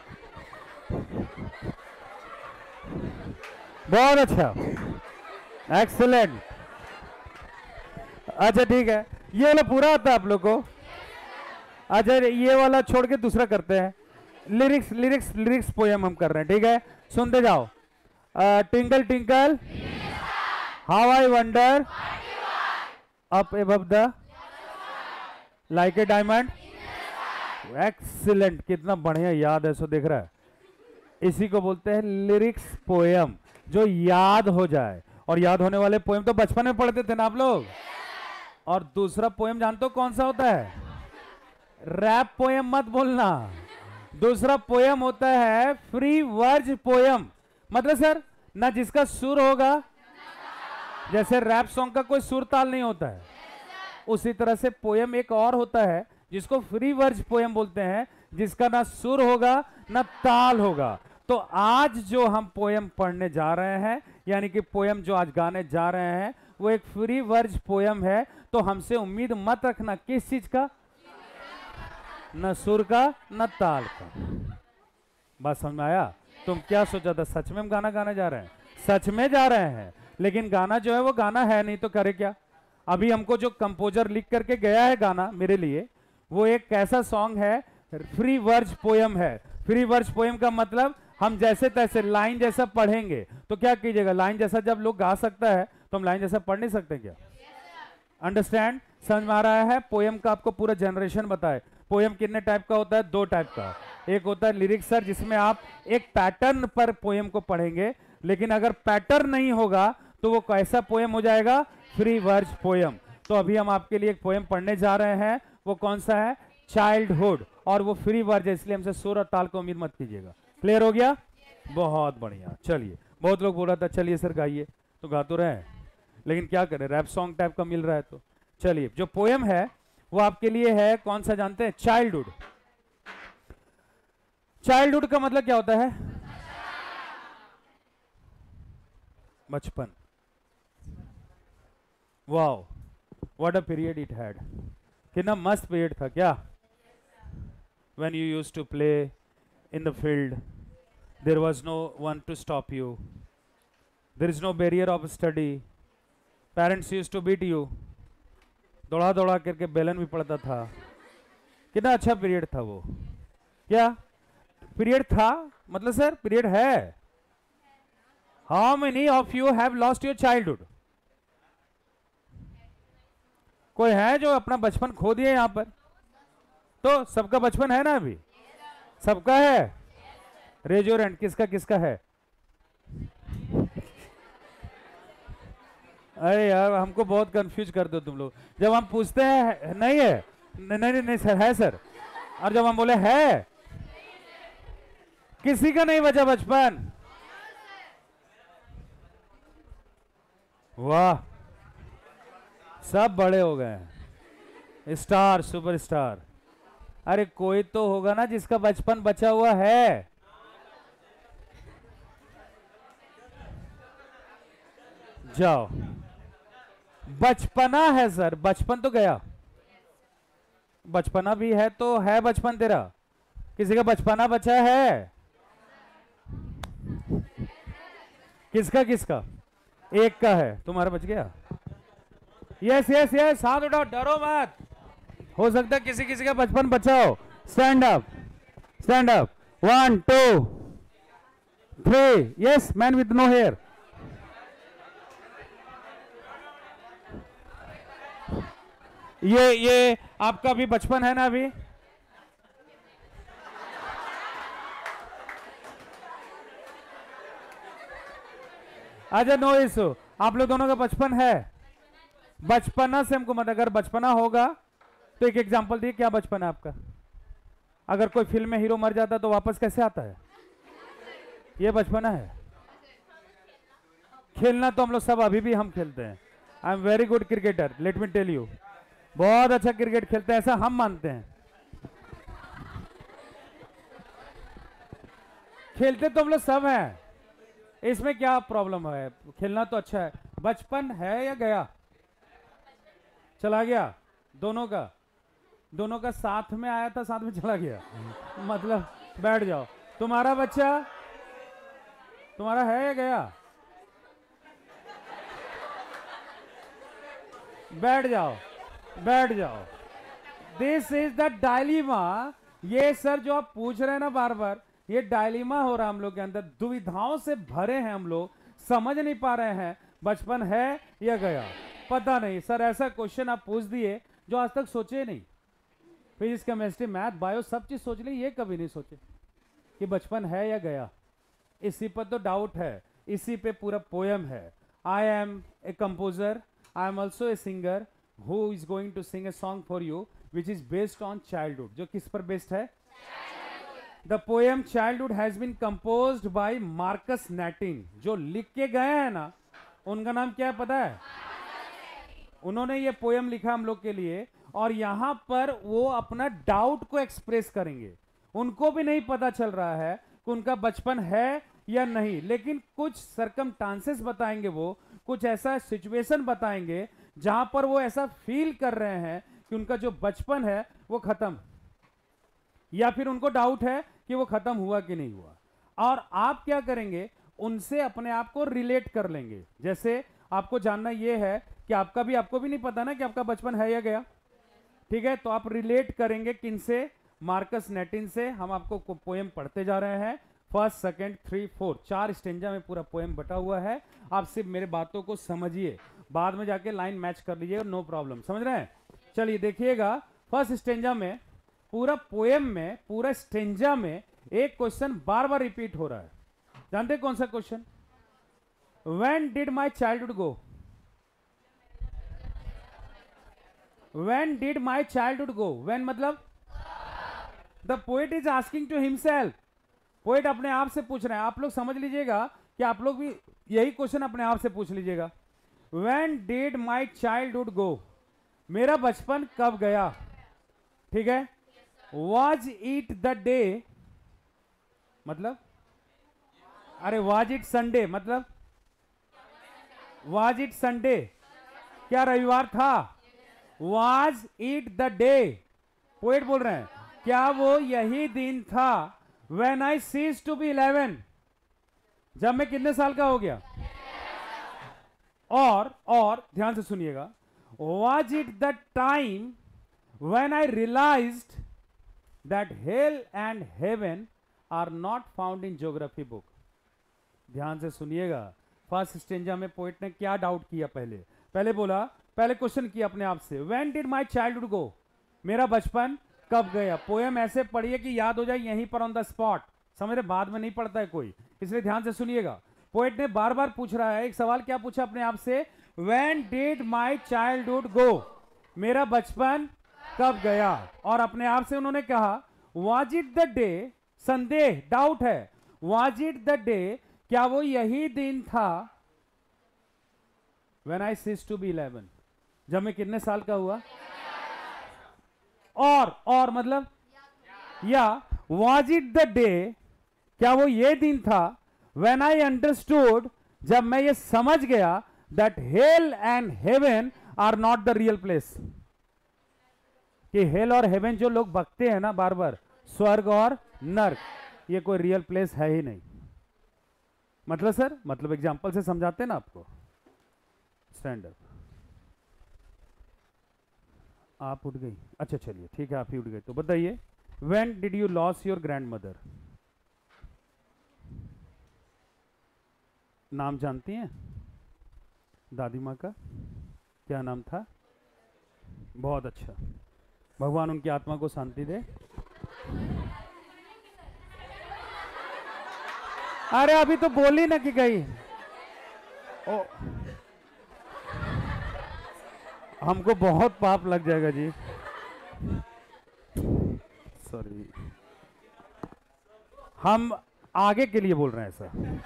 बहुत अच्छा, एक्सीलेंट। अच्छा ठीक है, ये वाला पूरा आता है आप लोग को? अच्छा ये वाला छोड़ के दूसरा करते हैं। लिरिक्स लिरिक्स लिरिक्स पोयम हम कर रहे हैं, ठीक है? सुनते जाओ। Twinkle twinkle how I wonder up above the like a diamond. Excellent, कितना बढ़िया याद है, सो देख रहा है। इसी को बोलते हैं लिरिक्स पोयम, जो याद हो जाए। और याद होने वाले पोयम तो बचपन में पढ़ते थे ना आप लोग? और दूसरा पोयम जानते हो कौन सा होता है? रैप पोयम मत बोलना। दूसरा पोयम होता है फ्री वर्ज पोयम। मतलब सर ना जिसका सुर होगा, जैसे रैप सॉन्ग का कोई सुर ताल नहीं होता है, उसी तरह से पोयम एक और होता है जिसको फ्री वर्ज पोयम बोलते हैं, जिसका ना सुर होगा ना ताल होगा। तो आज जो हम पोयम पढ़ने जा रहे हैं, यानी कि पोयम जो आज गाने जा रहे हैं, वो एक फ्री वर्ज पोयम है। तो हमसे उम्मीद मत रखना किस चीज का, न सुर का न ताल का। बात समझ में आया? तुम क्या सोचा था, सच में हम गाना गाने जा रहे हैं? सच में जा रहे हैं, लेकिन गाना जो है वो गाना है नहीं, तो करे क्या? अभी हमको जो कंपोजर लिख करके गया है गाना मेरे लिए, वो एक कैसा सॉन्ग है, फ्री वर्ज पोयम है। फ्री वर्ज पोयम का मतलब हम जैसे तैसे लाइन जैसा पढ़ेंगे। तो क्या कीजिएगा, लाइन जैसा जब लोग गा सकता है तो हम लाइन जैसा पढ़ नहीं सकते क्या? अंडरस्टैंड? समझ में आ रहा है? पोयम का आपको पूरा जनरेशन बताए। पोयम कितने टाइप का होता है? 2 टाइप का। एक होता है लिरिक्स सर, जिसमें आप एक पैटर्न पर पोयम को पढ़ेंगे, लेकिन अगर पैटर्न नहीं होगा तो वो कैसा पोयम हो जाएगा? Free verse poem. तो अभी हम आपके लिए एक पोयम पढ़ने जा रहे हैं। वो कौन सा है? चाइल्डहुड। और वो फ्री वर्ज है, इसलिए हमसे सुर और ताल को उम्मीद मत कीजिएगा। क्लियर हो गया? बहुत बढ़िया। चलिए, बहुत लोग बोल रहा था चलिए सर गाइए, तो गा तो रहे हैं, लेकिन क्या करें, रैप सॉन्ग टाइप का मिल रहा है। तो चलिए, जो पोयम है वो आपके लिए है, कौन सा जानते हैं? चाइल्डहुड। चाइल्डहुड का मतलब क्या होता है? बचपन। Wow, what a period it had. कितना मस्त पीरियड था क्या? When you used to play in the field, there was no one to stop you. There is no barrier of study. Parents used to beat you. दौड़ा दौड़ा करके बेलन भी पड़ता था। कितना अच्छा पीरियड था वो। क्या पीरियड था? मतलब सर पीरियड है। How many of you have lost your childhood? कोई है जो अपना बचपन खो दिया यहां पर? तो सबका बचपन है ना अभी? सबका है? रेज योर हैंड, किसका किसका है? अरे यार, हमको बहुत कंफ्यूज कर दो तुम लोग। जब हम पूछते हैं नहीं है, नहीं नहीं नहीं सर है सर, और जब हम बोले है, किसी का नहीं बचा बचपन। वाह, सब बड़े हो गए, स्टार, सुपरस्टार। अरे कोई तो होगा ना जिसका बचपन बचा हुआ है। जाओ, बचपना है सर, बचपन तो गया। बचपना भी है तो है बचपन तेरा। किसी का बचपना बचा है? किसका किसका? एक का है, तुम्हारा बच गया। यस यस यस, हाथ उठाओ, डरो मत। हो सकता है किसी किसी का बचपन बचाओ। Stand up, stand up. 1 2 3। Yes, man with no hair. ये आपका भी बचपन है ना अभी? अच्छा, नो इशू, आप लोग दोनों का बचपन है। बचपना से हमको मत, अगर बचपना होगा तो एक एग्जांपल दिए, क्या बचपन है आपका? अगर कोई फिल्म में हीरो मर जाता तो वापस कैसे आता है? ये बचपना है। खेलना तो हम लोग सब अभी भी हम खेलते हैं। I am very good cricketer, let me tell you. बहुत अच्छा क्रिकेट खेलते हैं, ऐसा हम मानते हैं। खेलते तो हम लोग सब हैं, इसमें क्या प्रॉब्लम है? खेलना तो अच्छा है। बचपन है या गया? चला गया? दोनों का? दोनों का साथ में आया था, साथ में चला गया। मतलब बैठ जाओ, तुम्हारा बच्चा तुम्हारा है या गया? बैठ जाओ, बैठ जाओ। This is the dilemma. ये सर जो आप पूछ रहे हैं ना बार बार, ये डायलीमा हो रहा है हम लोग के अंदर। दुविधाओं से भरे हैं हम लोग, समझ नहीं पा रहे हैं बचपन है या गया। पता नहीं सर, ऐसा क्वेश्चन आप पूछ दिए जो आज तक सोचे नहीं। फिजिक्स, केमिस्ट्री, मैथ, बायो सब चीज सोच ली, ये कभी नहीं सोचे कि बचपन है या गया। इसी पर तो डाउट है, इसी पे पूरा पोयम है। I am a composer, I am also a singer, who is going to sing a song for you which is based on childhood, जो किस पर बेस्ड है? The poem childhood has been composed by Markus Natten. जो लिख के गए हैं ना, उनका नाम क्या है पता है? उन्होंने ये पोएम लिखा हम लोग के लिए, और यहां पर वो अपना डाउट को एक्सप्रेस करेंगे। उनको भी नहीं पता चल रहा है कि उनका बचपन है या नहीं, लेकिन कुछ सरकमस्टांसेस बताएंगे, वो कुछ ऐसा सिचुएशन बताएंगे जहां पर वो ऐसा फील कर रहे हैं कि उनका जो बचपन है वो खत्म, या फिर उनको डाउट है कि वो खत्म हुआ कि नहीं हुआ। और आप क्या करेंगे, उनसे अपने आप को रिलेट कर लेंगे। जैसे आपको जानना ये है कि आपको भी नहीं पता ना कि आपका बचपन है या गया, ठीक है? तो आप रिलेट करेंगे किनसे? मार्कस नैटिन से। हम आपको पोएम पढ़ते जा रहे हैं, फर्स्ट, सेकंड, 3, 4, 4 स्टेंजा में पूरा पोएम बटा हुआ है। आप सिर्फ मेरे बातों को समझिए, बाद में जाके लाइन मैच कर लीजिएगा, नो प्रॉब्लम। समझ रहे हैं? चलिए देखिएगा, फर्स्ट स्टेंजा में, पूरा पोएम में, पूरा स्टेंजा में एक क्वेश्चन बार बार रिपीट हो रहा है। जानते हैं कौन सा question? When did my childhood go? When did my childhood go? When मतलब the poet is asking to himself. Poet अपने आप से पूछ रहे हैं। आप लोग समझ लीजिएगा कि आप लोग भी यही क्वेश्चन अपने आप से पूछ लीजिएगा। When did my childhood go? मेरा बचपन कब गया? ठीक है। वाज इट द डे मतलब, अरे वाज इट संडे मतलब, वाज इट संडे, क्या रविवार था? Was it the day, poet बोल रहे हैं, क्या वो यही दिन था? When I ceased to be 11, जब मैं कितने साल का हो गया? और ध्यान से सुनिएगा, was it the time when I realised that hell and heaven are not found in geography book. ध्यान से सुनिएगा, फर्स्ट स्टेंजा में पोएट ने क्या डाउट किया? पहले बोला, पहले क्वेश्चन किया अपने आप से, when did my childhood go? मेरा बचपन कब गया? पोएम ऐसे पढ़िए कि याद हो जाए यहीं पर ऑन द स्पॉट। समझ रहे? बाद में नहीं पढ़ता है कोई, इसलिए ध्यान से सुनिएगा। पोएट ने बार बार पूछ रहा है, एक सवाल क्या पूछा अपने आप से? When did my childhood go? मेरा बचपन कब गया? और अपने आप से उन्होंने कहा, वाज इट द डे? संदेह, डाउट है। वाज इट द डे, क्या वो यही दिन था? When I ceased to be 11, जब मैं कितने साल का हुआ? और मतलब, या वाज इट द डे, क्या वो ये दिन था? व्हेन आई अंडरस्टूड, जब मैं ये समझ गया, that hell and heaven are not the real place, कि हेल और हेवन जो लोग बकते हैं ना बार बार, स्वर्ग और नर्क, ये कोई रियल प्लेस है ही नहीं। मतलब सर, मतलब एग्जांपल से समझाते हैं ना आपको। स्टैंड अप, आप उठ गई? अच्छा चलिए ठीक है, आप ही उठ गए। तो बताइए, when did you lose your grandmother? नाम जानती हैं दादी माँ का? क्या नाम था? बहुत अच्छा, भगवान उनकी आत्मा को शांति दे। अरे अभी तो बोली ना कि गई। ओ, हमको बहुत पाप लग जाएगा जी, सॉरी। हम आगे के लिए बोल रहे हैं सर।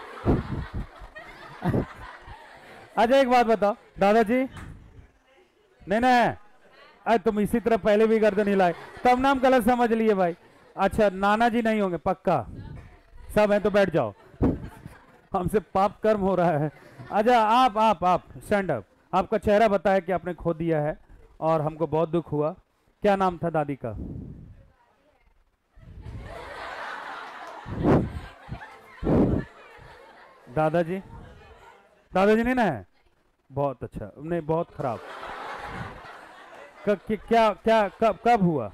अच्छा एक बात बताओ दादाजी, नहीं ना है? अरे तुम इसी तरह पहले भी गर्दन हिलाए, तब नाम गलत समझ लिए भाई। अच्छा नाना जी नहीं होंगे पक्का? सब हैं तो बैठ जाओ, हमसे पाप कर्म हो रहा है। अच्छा आप स्टैंड अप। आपका चेहरा बताया कि आपने खो दिया है और हमको बहुत दुख हुआ। क्या नाम था दादी का? दादाजी? दादाजी नहीं ना है? बहुत अच्छा, नहीं बहुत खराब। क्या कब हुआ?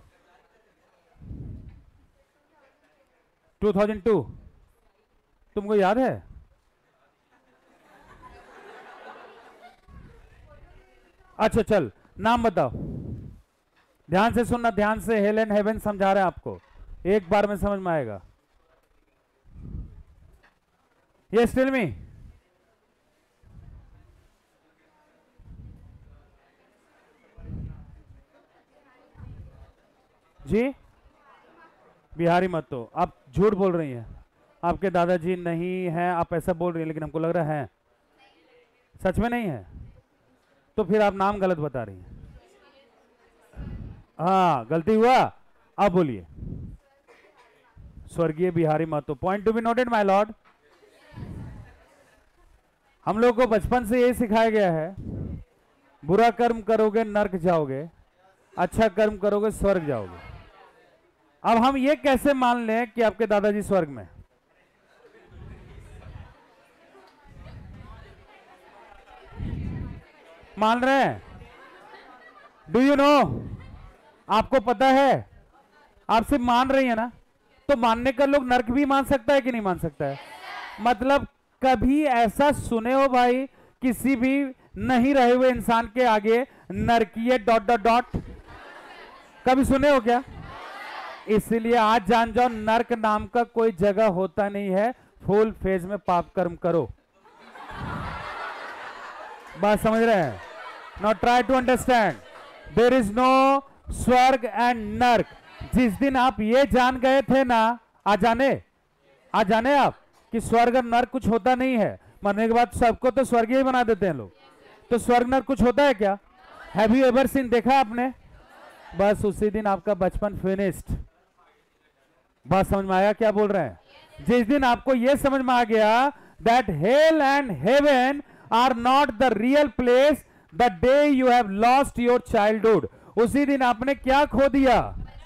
2002? तुमको याद है? अच्छा चल, नाम बताओ। ध्यान से सुनना, ध्यान से। हेल एंड हेवन समझा रहे हैं आपको, एक बार में समझ में आएगा। Yes tell me. जी बिहारी मत हो, आप झूठ बोल रही हैं। आपके दादाजी नहीं हैं, आप ऐसा बोल रही हैं, लेकिन हमको लग रहा है सच में नहीं है। तो फिर आप नाम गलत बता रही हैं। हाँ गलती हुआ, अब बोलिए। स्वर्गीय Bihari Mahto, point to be noted my lord. हम लोग को बचपन से यही सिखाया गया है, बुरा कर्म करोगे नरक जाओगे, अच्छा कर्म करोगे स्वर्ग जाओगे। अब हम ये कैसे मान लें कि आपके दादाजी स्वर्ग में? मान रहे हैं? Do you know? आपको पता है? आप सिर्फ मान रही है ना? तो मानने का लोग नरक भी मान सकता है कि नहीं मान सकता है? मतलब कभी ऐसा सुने हो भाई किसी भी नहीं रहे हुए इंसान के आगे नरकीय डॉट डॉट डॉट? कभी सुने हो क्या? इसलिए आज जान जाओ, नरक नाम का कोई जगह होता नहीं है। फुल फेज में पाप कर्म करो। बात समझ रहे हैं? Now try to understand, there is no स्वर्ग एंड नरक। जिस दिन आप ये जान गए थे ना, आज जाने आप कि स्वर्ग और नरक कुछ होता नहीं है। मरने के बाद सबको तो स्वर्गीय ही बना देते हैं लोग। तो स्वर्ग नरक कुछ होता है क्या? Have you ever seen? देखा आपने? बस उसी दिन आपका बचपन फिनिश्ड। बात समझ में आया क्या बोल रहे हैं? जिस दिन आपको यह समझ में आ गया that hell and heaven are not the real place, the day you have lost your childhood, उसी दिन आपने क्या खो दिया?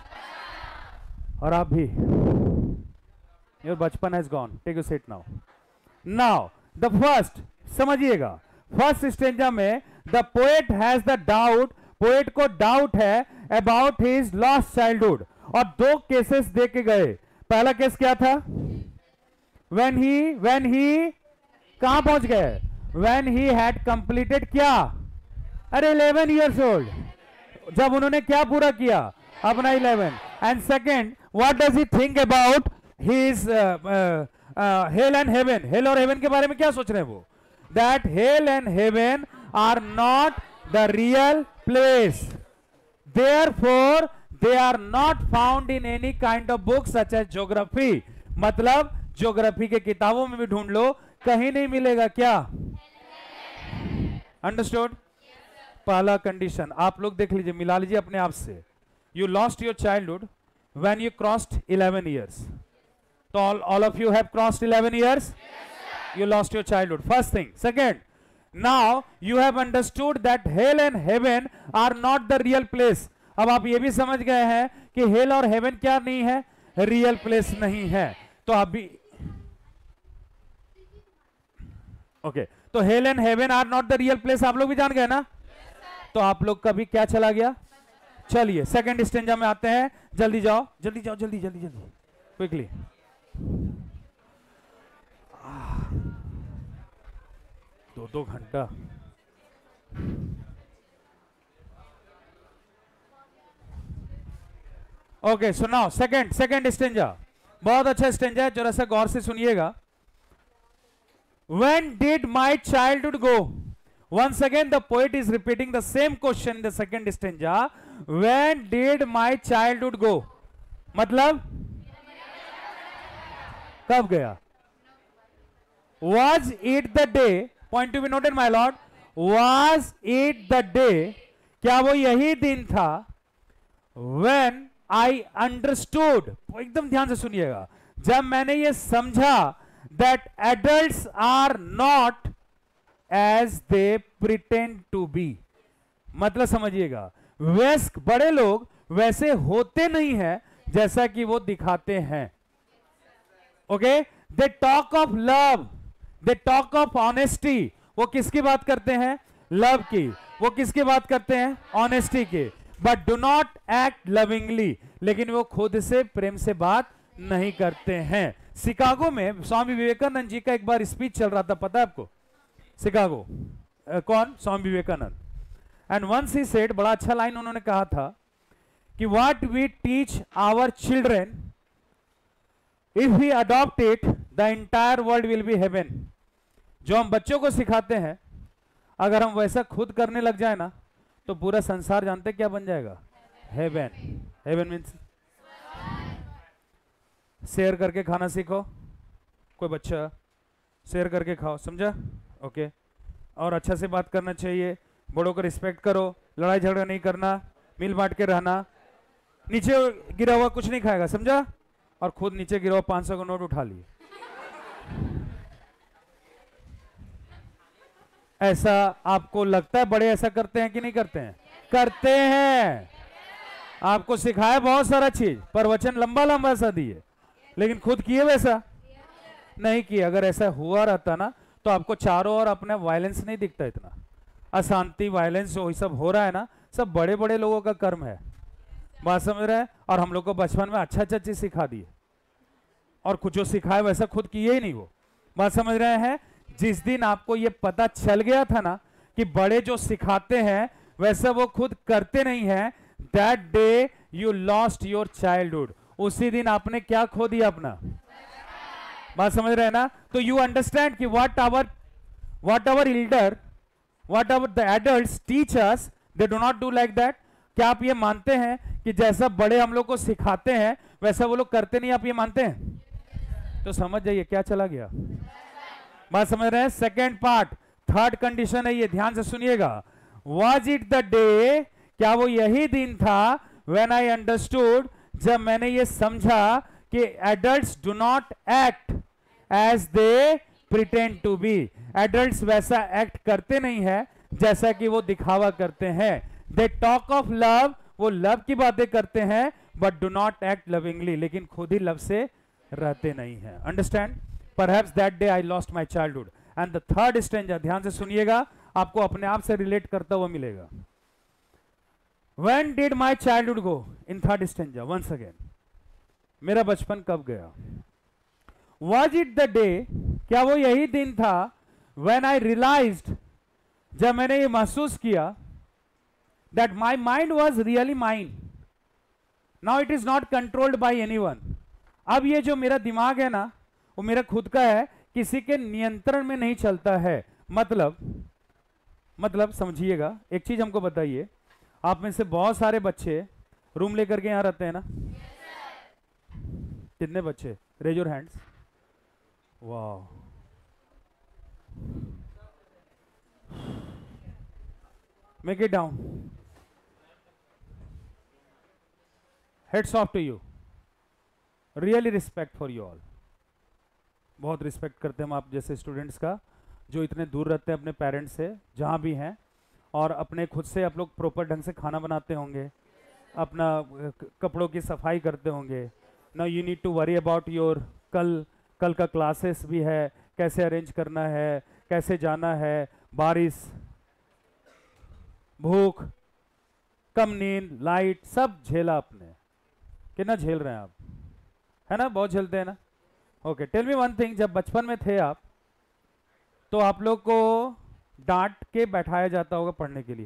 और आप भी। योर बचपन has gone. Take you seat now. Now the first, समझिएगा, फर्स्ट स्टेंजा में the poet has the doubt, poet को डाउट है अबाउट हिज लॉस्ट चाइल्डहुड, और दो केसेस दे के गए। पहला केस क्या था? when he कहां पहुंच गए? when he had completed क्या? अरे 11 years old, जब उन्होंने क्या पूरा किया? अपना 11। And second, what does he think about his hell and heaven? hell और heaven के बारे में क्या सोच रहे हैं वो? that hell and heaven are not the real place, therefore they are not found in any kind of book such as geography। मतलब ज्योग्राफी के किताबों में भी ढूंढ लो, कहीं नहीं मिलेगा। क्या? अंडरस्टूड? पहला कंडीशन आप लोग देख लीजिए, मिला लीजिए अपने आप से। You lost your childhood when you crossed 11 years। तो all of you have crossed 11 years। You lost your childhood, first thing. Second, now you have understood that hell and heaven are not the real place। अब आप ये भी समझ गए हैं कि hell और heaven क्या नहीं है? रियल प्लेस नहीं है। तो अभी ओके, तो hell and heaven are not the real place आप लोग भी जान गए ना? तो आप लोग का भी क्या चला गया? चलिए सेकंड स्टेंजा में आते हैं। जल्दी जाओ, जल्दी जाओ, जल्दी जल्दी जल्दी, क्विकली। दो घंटा। ओके सुनाओ, सेकंड स्टेंजा बहुत अच्छा स्टेंजा है, जरा सा गौर से सुनिएगा। When did my childhood go? Once again the poet is repeating the same question in the second stanza. When did my childhood go? मतलब कब गया? Was it the day? Point to be noted my lord. Was it the day? क्या वो यही दिन था? When I understood, एकदम ध्यान से सुनिएगा, जब मैंने ये समझा that adults are not as they pretend to be। मतलब समझिएगा, वयस्क बड़े लोग वैसे होते नहीं हैं जैसा कि वो दिखाते हैं। Okay, they talk of love, they talk of honesty. वो किसकी बात करते हैं? लव की। वो किसकी बात करते हैं? ऑनेस्टी की। But do not act lovingly, लेकिन वो खुद से प्रेम से बात नहीं करते हैं। शिकागो में स्वामी विवेकानंद जी का एक बार स्पीच चल रहा था, पता है आपको? शिकागो कौन? Swami Vivekananda. And once he said, बड़ा अच्छा लाइन उन्होंने कहा था कि what we teach our children, if we adopt it the entire world will be heaven. जो हम बच्चों को सिखाते हैं, अगर हम वैसा खुद करने लग जाए ना, तो पूरा संसार जानते क्या बन जाएगा? हेवन। हेवन मीन्स शेयर करके खाना सीखो, कोई बच्चा शेयर करके खाओ, समझा? ओके। और अच्छा से बात करना चाहिए, बड़ों को रिस्पेक्ट करो, लड़ाई झगड़ा नहीं करना, मिल बांट के रहना, नीचे गिरा हुआ कुछ नहीं खाएगा, समझा? और खुद नीचे गिरा हुआ 500 का नोट उठा लिए। ऐसा आपको लगता है बड़े ऐसा करते हैं कि नहीं करते हैं? करते हैं। आपको सिखाया बहुत सारा चीज, पर वचन लंबा लंबा सा दिए, लेकिन खुद किए वैसा नहीं किए। अगर ऐसा हुआ रहता ना तो आपको चारों ओर अपने वायलेंस नहीं दिखता, इतना अशांति वायलेंस जो सब हो रहा है ना, सब बड़े बड़े लोगों का कर्म है। बात समझ रहे हैं? और हम लोग को बचपन में अच्छा अच्छा चीज सिखा दी, और कुछ जो सिखाए वैसा खुद किए ही नहीं वो। बात समझ रहे हैं? जिस दिन आपको ये पता चल गया था ना कि बड़े जो सिखाते हैं वैसा वो खुद करते नहीं है, that day you lost your childhood. उसी दिन आपने क्या खो दिया? अपना। बात समझ रहे हैं ना? तो यू अंडरस्टैंड कि what our elder, what our the adults teach us, they do not do like that. क्या आप ये मानते हैं कि जैसा बड़े हम लोग को सिखाते हैं वैसा वो लोग करते नहीं? आप ये मानते हैं? तो समझ जाइए क्या चला गया। बात समझ रहे हैं? सेकेंड पार्ट, थर्ड कंडीशन है ये, ध्यान से सुनिएगा। वॉज इट द डे, क्या वो यही दिन था, व्हेन आई अंडरस्टूड, जब मैंने ये समझा कि adults do not act as they pretend to be. Adults वैसा एक्ट करते नहीं है जैसा कि वो दिखावा करते हैं। दे टॉक ऑफ लव, वो लव की बातें करते हैं, but do not act lovingly, लेकिन खुद ही लव से रहते नहीं है। Understand? Perhaps that day I lost my childhood. And the third stanza, ध्यान से सुनिएगा, आपको अपने आप से रिलेट करता हुआ मिलेगा। When did my childhood go? In third stanza, once again. मेरा बचपन कब गया? Was it the day, क्या वो यही दिन था, when I realized, जब मैंने ये महसूस किया, that my mind was really mine. Now it is not controlled by anyone. अब ये जो मेरा दिमाग है ना, वो मेरा खुद का है, किसी के नियंत्रण में नहीं चलता है। मतलब समझिएगा, एक चीज हमको बताइए, आप में से बहुत सारे बच्चे रूम लेकर के यहां रहते हैं ना? कितने बच्चे? Raise your hands. वाह, make it down. Heads off to you, really respect for you all. बहुत रिस्पेक्ट करते हैं हम आप जैसे स्टूडेंट्स का, जो इतने दूर रहते हैं अपने पेरेंट्स से, जहाँ भी हैं, और अपने खुद से आप लोग प्रॉपर ढंग से खाना बनाते होंगे, अपना कपड़ों की सफाई करते होंगे। Now you need to worry about your कल का क्लासेस भी है, कैसे अरेंज करना है, कैसे जाना है, बारिश, भूख, कम नींद, लाइट, सब झेला आपने। कितना झेल रहे हैं आप? है ना, बहुत झेलते हैं ना? Okay, tell me one thing, जब बचपन में थे आप, तो आप लोग को डांट के बैठाया जाता होगा पढ़ने के लिए,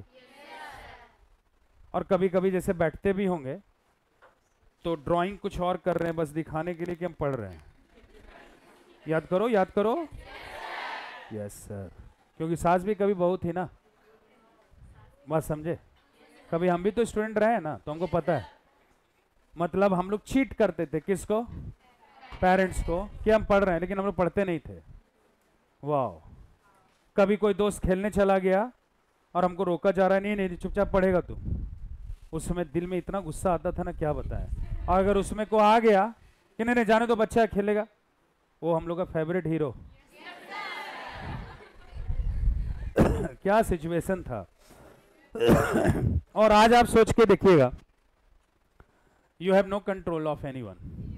और कभी कभी जैसे बैठते भी होंगे तो ड्राइंग कुछ और कर रहे हैं बस दिखाने के लिए कि हम पढ़ रहे हैं। याद करो, याद करो। यस सर, क्योंकि सास भी कभी बहू थी ना, बात समझे? कभी हम भी तो स्टूडेंट रहे हैं ना, तो हमको पता है। मतलब हम लोग चीट करते थे, किसको? पेरेंट्स को, कि हम पढ़ रहे हैं, लेकिन हम लोग पढ़ते नहीं थे। वाह, कभी कोई दोस्त खेलने चला गया और हमको रोका जा रहा है, नहीं नहीं चुपचाप पढ़ेगा तू। उस समय दिल में इतना गुस्सा आता था ना, क्या बताएं। और अगर उसमें को आ गया कि नहीं नहीं जाने तो बच्चा खेलेगा, वो हम लोग का फेवरेट हीरो। क्या सिचुएशन था। और आज आप सोच के देखिएगा, you have no control of anyone.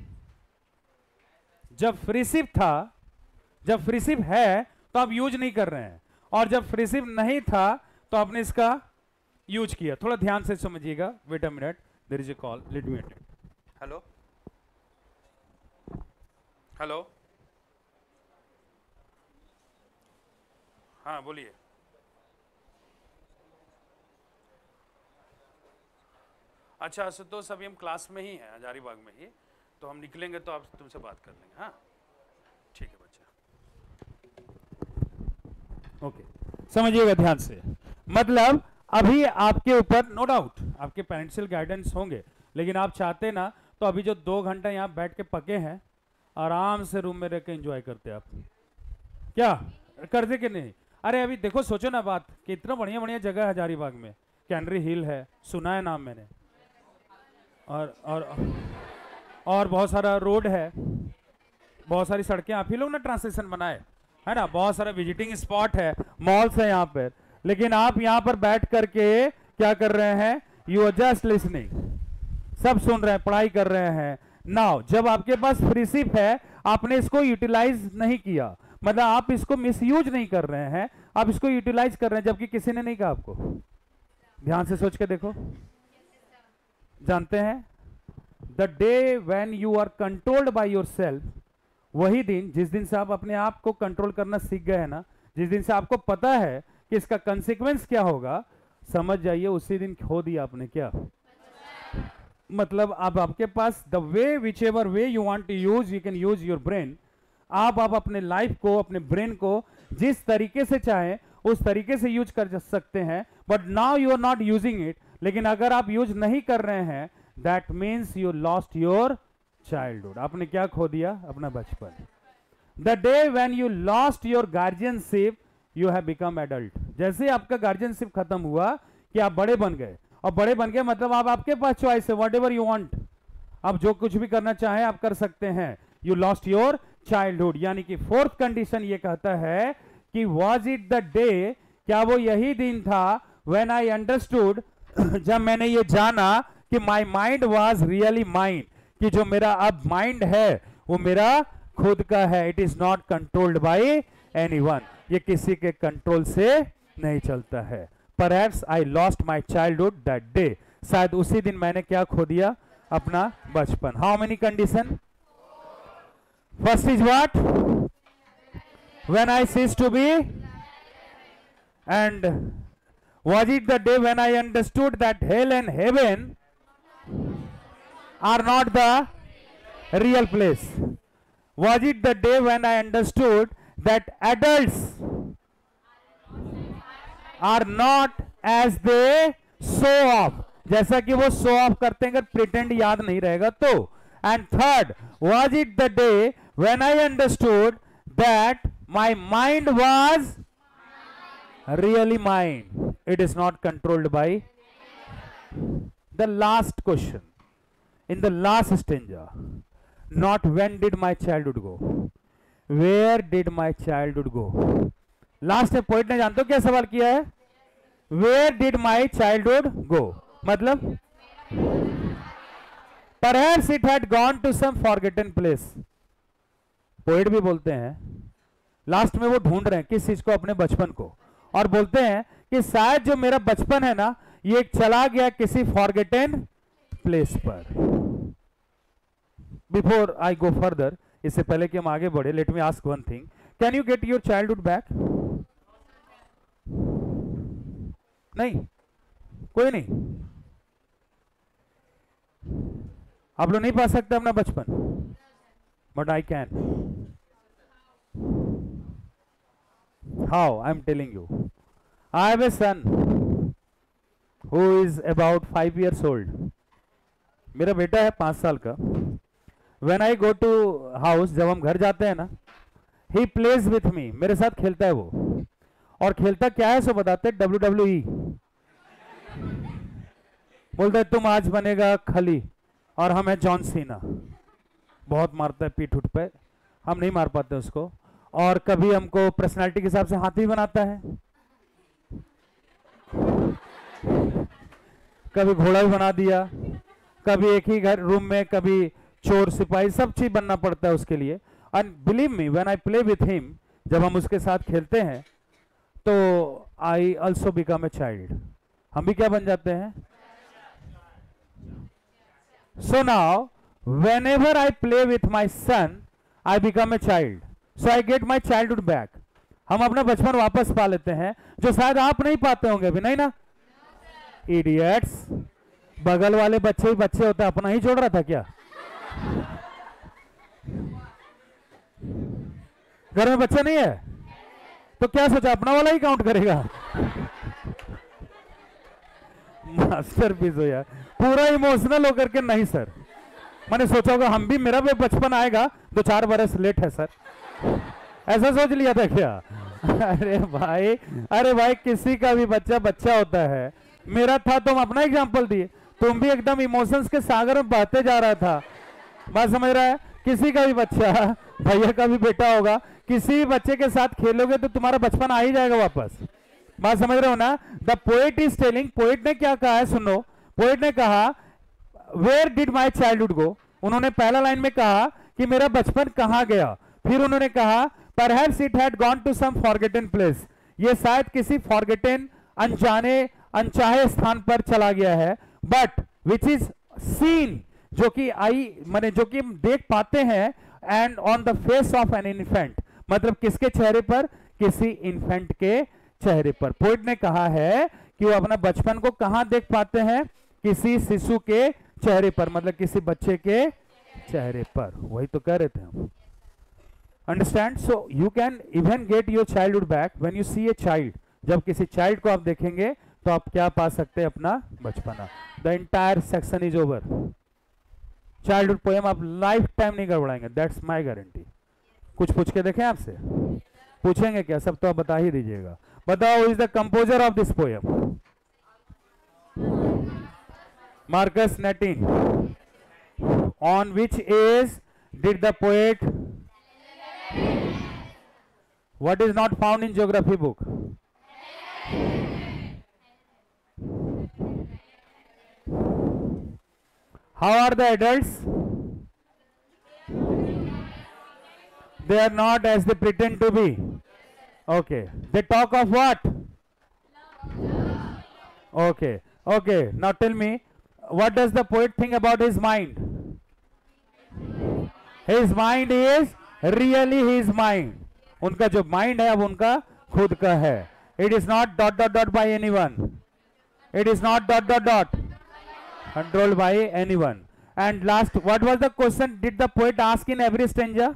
जब फ्रीशिप था, जब फ्रीशिप है तो आप यूज नहीं कर रहे हैं, और जब फ्रीशिप नहीं था तो आपने इसका यूज किया। थोड़ा ध्यान से समझिएगा। Wait a minute, there is a call, let me attend. Hello hello, हाँ बोलिए। अच्छा आशुतोष, अभी हम क्लास में ही हैं, हजारीबाग में ही, तो हम निकलेंगे तो आप तुमसे बात कर लेंगे। हाँ ठीक है बच्चा, ओके। समझिएगा ध्यान से, मतलब अभी आपके ऊपर नो डाउट आपके पेरेंशियल गाइडेंस होंगे, लेकिन आप चाहते ना तो अभी जो 2 घंटा यहाँ बैठ के पके हैं आराम से रूम में रह के एंजॉय करते आप, क्या करते कि नहीं? अरे अभी देखो, सोचो ना बात, कितना बढ़िया बढ़िया जगह है हजारीबाग में, कैनरी हिल है, सुना है नाम मैंने, और बहुत सारा रोड है, बहुत सारी सड़कें आप ही लोग ना ट्रांसलेशन बनाए है ना, बहुत सारा विजिटिंग स्पॉट है, मॉल्स है यहाँ पर, लेकिन आप यहाँ पर बैठ करके क्या कर रहे हैं? यू आर जस्ट लिसनिंग, सब सुन रहे हैं, पढ़ाई कर रहे हैं। नाउ जब आपके पास फ्री सिप है, आपने इसको यूटिलाइज नहीं किया, मतलब आप इसको मिसयूज नहीं कर रहे हैं, आप इसको यूटिलाइज कर रहे हैं, जबकि किसी ने नहीं कहा आपको। ध्यान से सोच के देखो, जानते हैं the day when you are controlled by yourself, वही दिन जिस दिन से आप अपने आप को कंट्रोल करना सीख गए हैं ना, जिस दिन से आपको पता है कि इसका कंसिक्वेंस क्या होगा, समझ जाइए उसी दिन खो दिया आपने। क्या मतलब? अब आपके पास the way which ever way you want to use, you can use your brain. आप अपने लाइफ को, अपने ब्रेन को जिस तरीके से चाहे उस तरीके से यूज कर सकते हैं, but now you are not using it. लेकिन अगर आप यूज नहीं कर रहे हैं, that means you lost your childhood. आपने क्या खो दिया? अपना बचपन। The day when you lost your guardianship, you have become adult. जैसे आपका गार्जियनशिप खत्म हुआ कि आप बड़े बन गए, और बड़े बन गए मतलब आप, आपके पास चॉइस है, वॉट एवर यू वांट, आप जो कुछ भी करना चाहें आप कर सकते हैं। यू लॉस्ट योर चाइल्डहुड, यानी कि फोर्थ कंडीशन ये कहता है कि वॉज इट द डे, क्या वो यही दिन था, व्हेन आई अंडरस्टूड, जब मैंने ये जाना कि my mind was really mind, कि जो मेरा अब माइंड है वो मेरा खुद का है, it is not controlled by anyone, ये किसी के कंट्रोल से नहीं चलता है। Perhaps I lost my childhood that day, शायद उसी दिन मैंने क्या खो दिया? अपना बचपन। How many condition? First is what? When I ceased to be, and was it the day when I understood that hell and heaven are not the real place? Was it the day when I understood that adults are not as they show off, जैसा कि वो show off करते हैं, अगर pretend याद नहीं रहेगा तो। And third, was it the day when I understood that my mind was really mine, it is not controlled by. The last question in the last stanza, not when did my childhood go, where did my childhood go. Last में poet ने जानते हो क्या सवाल किया है? Where did my childhood go, मतलब perhaps it had gone to some forgotten place. Poet भी बोलते हैं लास्ट में वो ढूंढ रहे हैं किस चीज को? अपने बचपन को, और बोलते हैं कि शायद जो मेरा बचपन है ना, ये चला गया किसी फॉरगेटन प्लेस पर। बिफोर आई गो फर्दर, इससे पहले कि हम आगे बढ़े, let me ask one thing, can you get your childhood back? नहीं, कोई नहीं, आप लोग नहीं पा सकते अपना बचपन, but I can. How? I am telling you, I have a son who is about 5 years old। मेरा बेटा है 5 साल का। When I go to house, जब हम घर जाते हैं ना, ही प्लेज विथ मी, मेरे साथ खेलता है वो। और खेलता क्या है सो बताते? WWE। बोलता है तुम आज बनेगा खली और हम है जॉन सीना। बहुत मारता है पीठ उठ पे, हम नहीं मार पाते उसको। और कभी हमको पर्सनालिटी के हिसाब से हाथी बनाता है, कभी घोड़ा भी बना दिया, कभी एक ही घर रूम में कभी चोर सिपाही, सब चीज बनना पड़ता है उसके लिए। And believe me, when I play with him, जब हम उसके साथ खेलते हैं तो I also become a child, हम भी क्या बन जाते हैं? So now whenever I play with my son, I become a child, so I get my childhood back. हम अपना बचपन वापस पा लेते हैं, जो शायद आप नहीं पाते होंगे अभी, नहीं ना? इडियट्स, बगल वाले बच्चे ही बच्चे होते हैं, अपना ही छोड़ रहा था क्या? घर में बच्चा नहीं है तो क्या सोचा, अपना वाला ही काउंट करेगा? मास्टरपीस हो यार, पूरा इमोशनल होकर के। नहीं सर, मैंने सोचा होगा हम भी, मेरा भी बचपन आएगा, 2-4 बरस लेट है सर, ऐसा सोच लिया था क्या? अरे भाई किसी का भी बच्चा बच्चा होता है, मेरा था तो हम अपना एग्जांपल दिए, तुम भी एकदम इमोशंस के सागर में बहते जा रहा था, बात समझ रहा है? किसी का भी बच्चा, भैया का भी बेटा होगा, किसी भी बच्चे के साथ खेलोगे तो तुम्हारा बचपन आ ही जाएगा वापस, बात समझ रहे हो ना? The poet is telling, poet ने क्या कहा है सुनो, पोएट ने कहा where did my childhood go, उन्होंने पहला लाइन में कहा कि मेरा बचपन कहाँ गया, फिर उन्होंने कहा perhaps it had gone to some forgotten place, ये शायद किसी फॉरगेटन अनजाने अनचाहे स्थान पर चला गया है, बट विच इज सीन, जो कि आई माने जो कि हम देख पाते हैं, and on the face of an infant, मतलब किसके चेहरे पर? किसी इन्फेंट के चेहरे पर। पोएट ने कहा है कि वो अपना बचपन को कहां देख पाते हैं? किसी शिशु के चेहरे पर, मतलब किसी बच्चे के चेहरे पर, वही तो कह रहे थे हम। Understand? So you can even get your childhood back when you see a child, जब किसी चाइल्ड को आप देखेंगे तो आप क्या पा सकते हैं? अपना बचपना। The entire section is over. Childhood poem आप लाइफ टाइम नहीं गड़बड़ाएंगे, दैट्स माय गारंटी। कुछ पूछ के देखें आपसे? पूछेंगे क्या? सब तो आप बता ही दीजिएगा। बताओ, is the composer of this poem? Markus Natten. On which age did the poet? What is not found in geography book? How are the adults? They are not as they pretend to be. Okay. They talk of what? Okay. Okay. Now tell me, what does the poet think about his mind? His mind is really his mind. उनका जो mind है अब उनका खुद का है. It is not ... by anyone. It is not ... controlled by anyone. And last, what was the question did the poet ask in every stanza?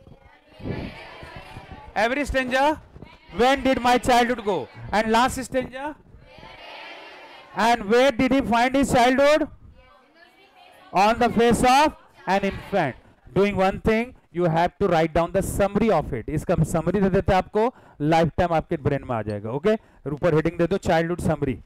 Every stanza, when did my childhood go? And last stanza, and where did he find his childhood? On the face of an infant. Doing one thing, you have to write down the summary of it. इसका summary दे देते आपको, life time आपके brain में आ जाएगा। Okay, ऊपर heading दे दो, childhood summary.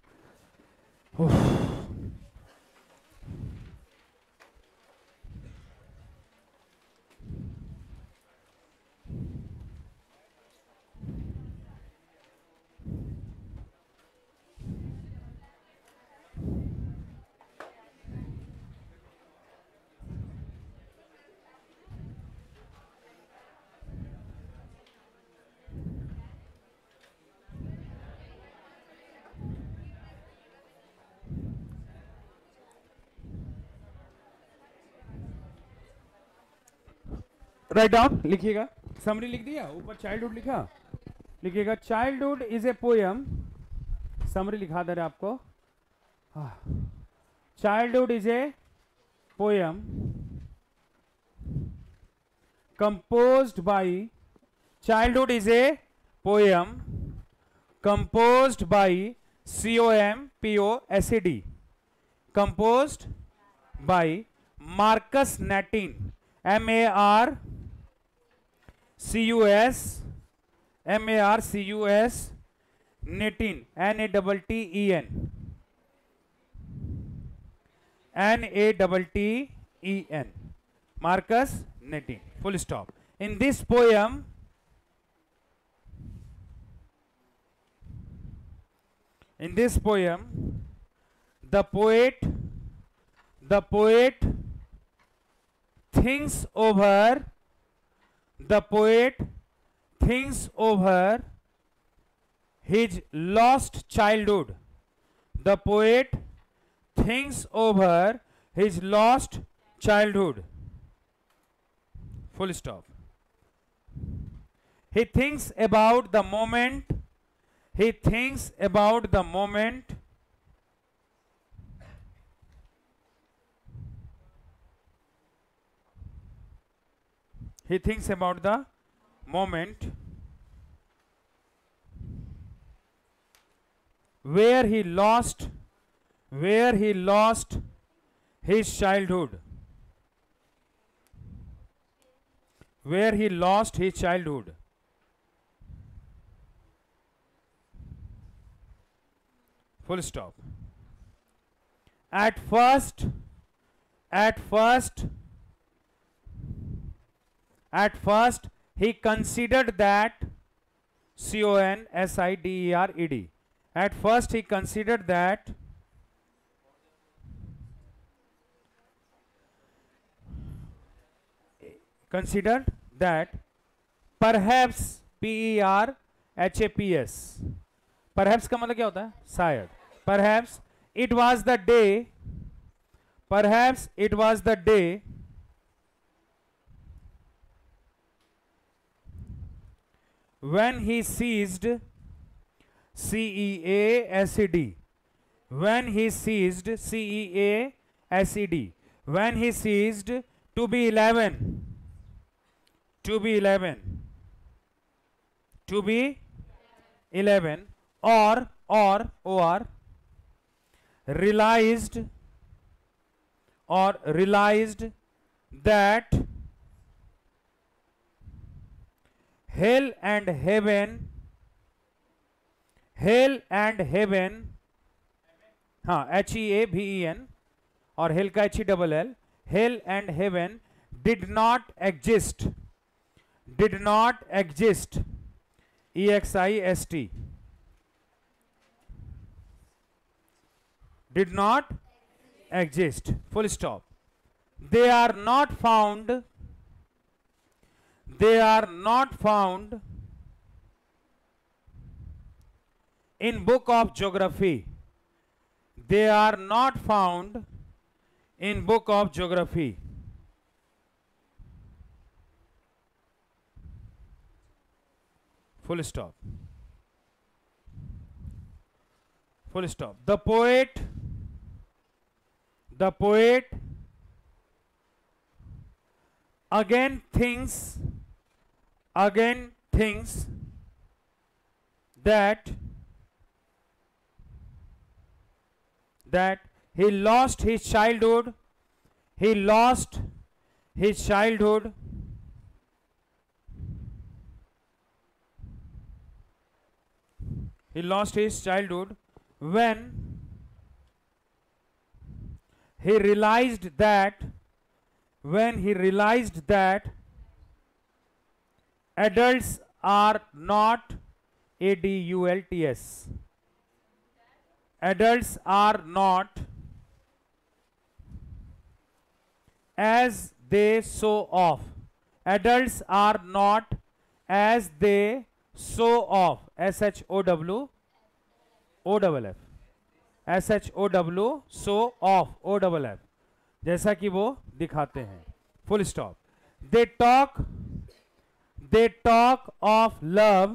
Write down, लिखिएगा। समरी लिख दिया, ऊपर चाइल्डहुड लिखा, लिखिएगा childhood is a poem. Summary लिखा दे रहे आपको। Childhood is a poem composed by, childhood is a poem composed by COMPOSED, composed by Markus Natten, MARCUS Netin, NATTEN, Marcus Netin, full stop. In this poem, the poet thinks over his lost childhood. The poet thinks over his lost childhood. Full stop. He thinks about the moment. He thinks about the moment where he lost his childhood. where he lost his childhood. Full stop. At first, he considered that considered. At first he considered that perhaps perhaps perhaps का मतलब क्या होता है? शायद. Perhaps it was the day when he ceased CEASED when he ceased CEASED when he ceased to be 11 or realized that hell and heaven HEAVEN और hell का HELL hell and heaven did not exist EXIST did not exist. Full stop. They are not found in book of geography. They are not found in book of geography. Full stop. Full stop. The poet again thinks that he lost his childhood. He lost his childhood when he realized that adults are not adults. Adults are not as they show off. Adults are not as they show off. SHOW OFF SHOW show off OFF जैसा कि वो दिखाते हैं. Full stop. They talk of love.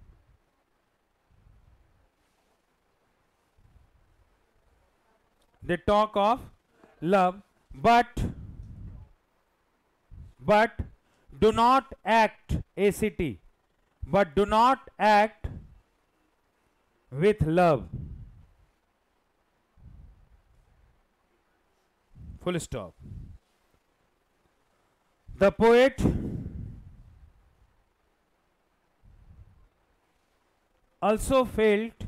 They talk of love, but do not act ACT. But do not act with love. Full stop. The poet also felt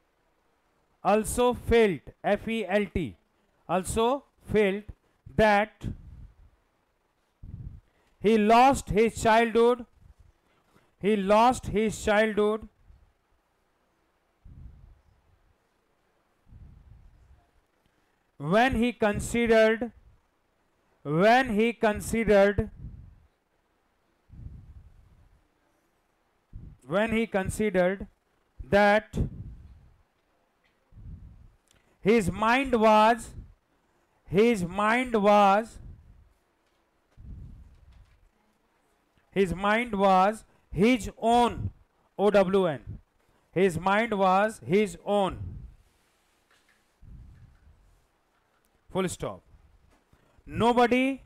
FELT also felt that he lost his childhood when he considered that his mind was his mind was his own OWN. His mind was his own. Full stop. Nobody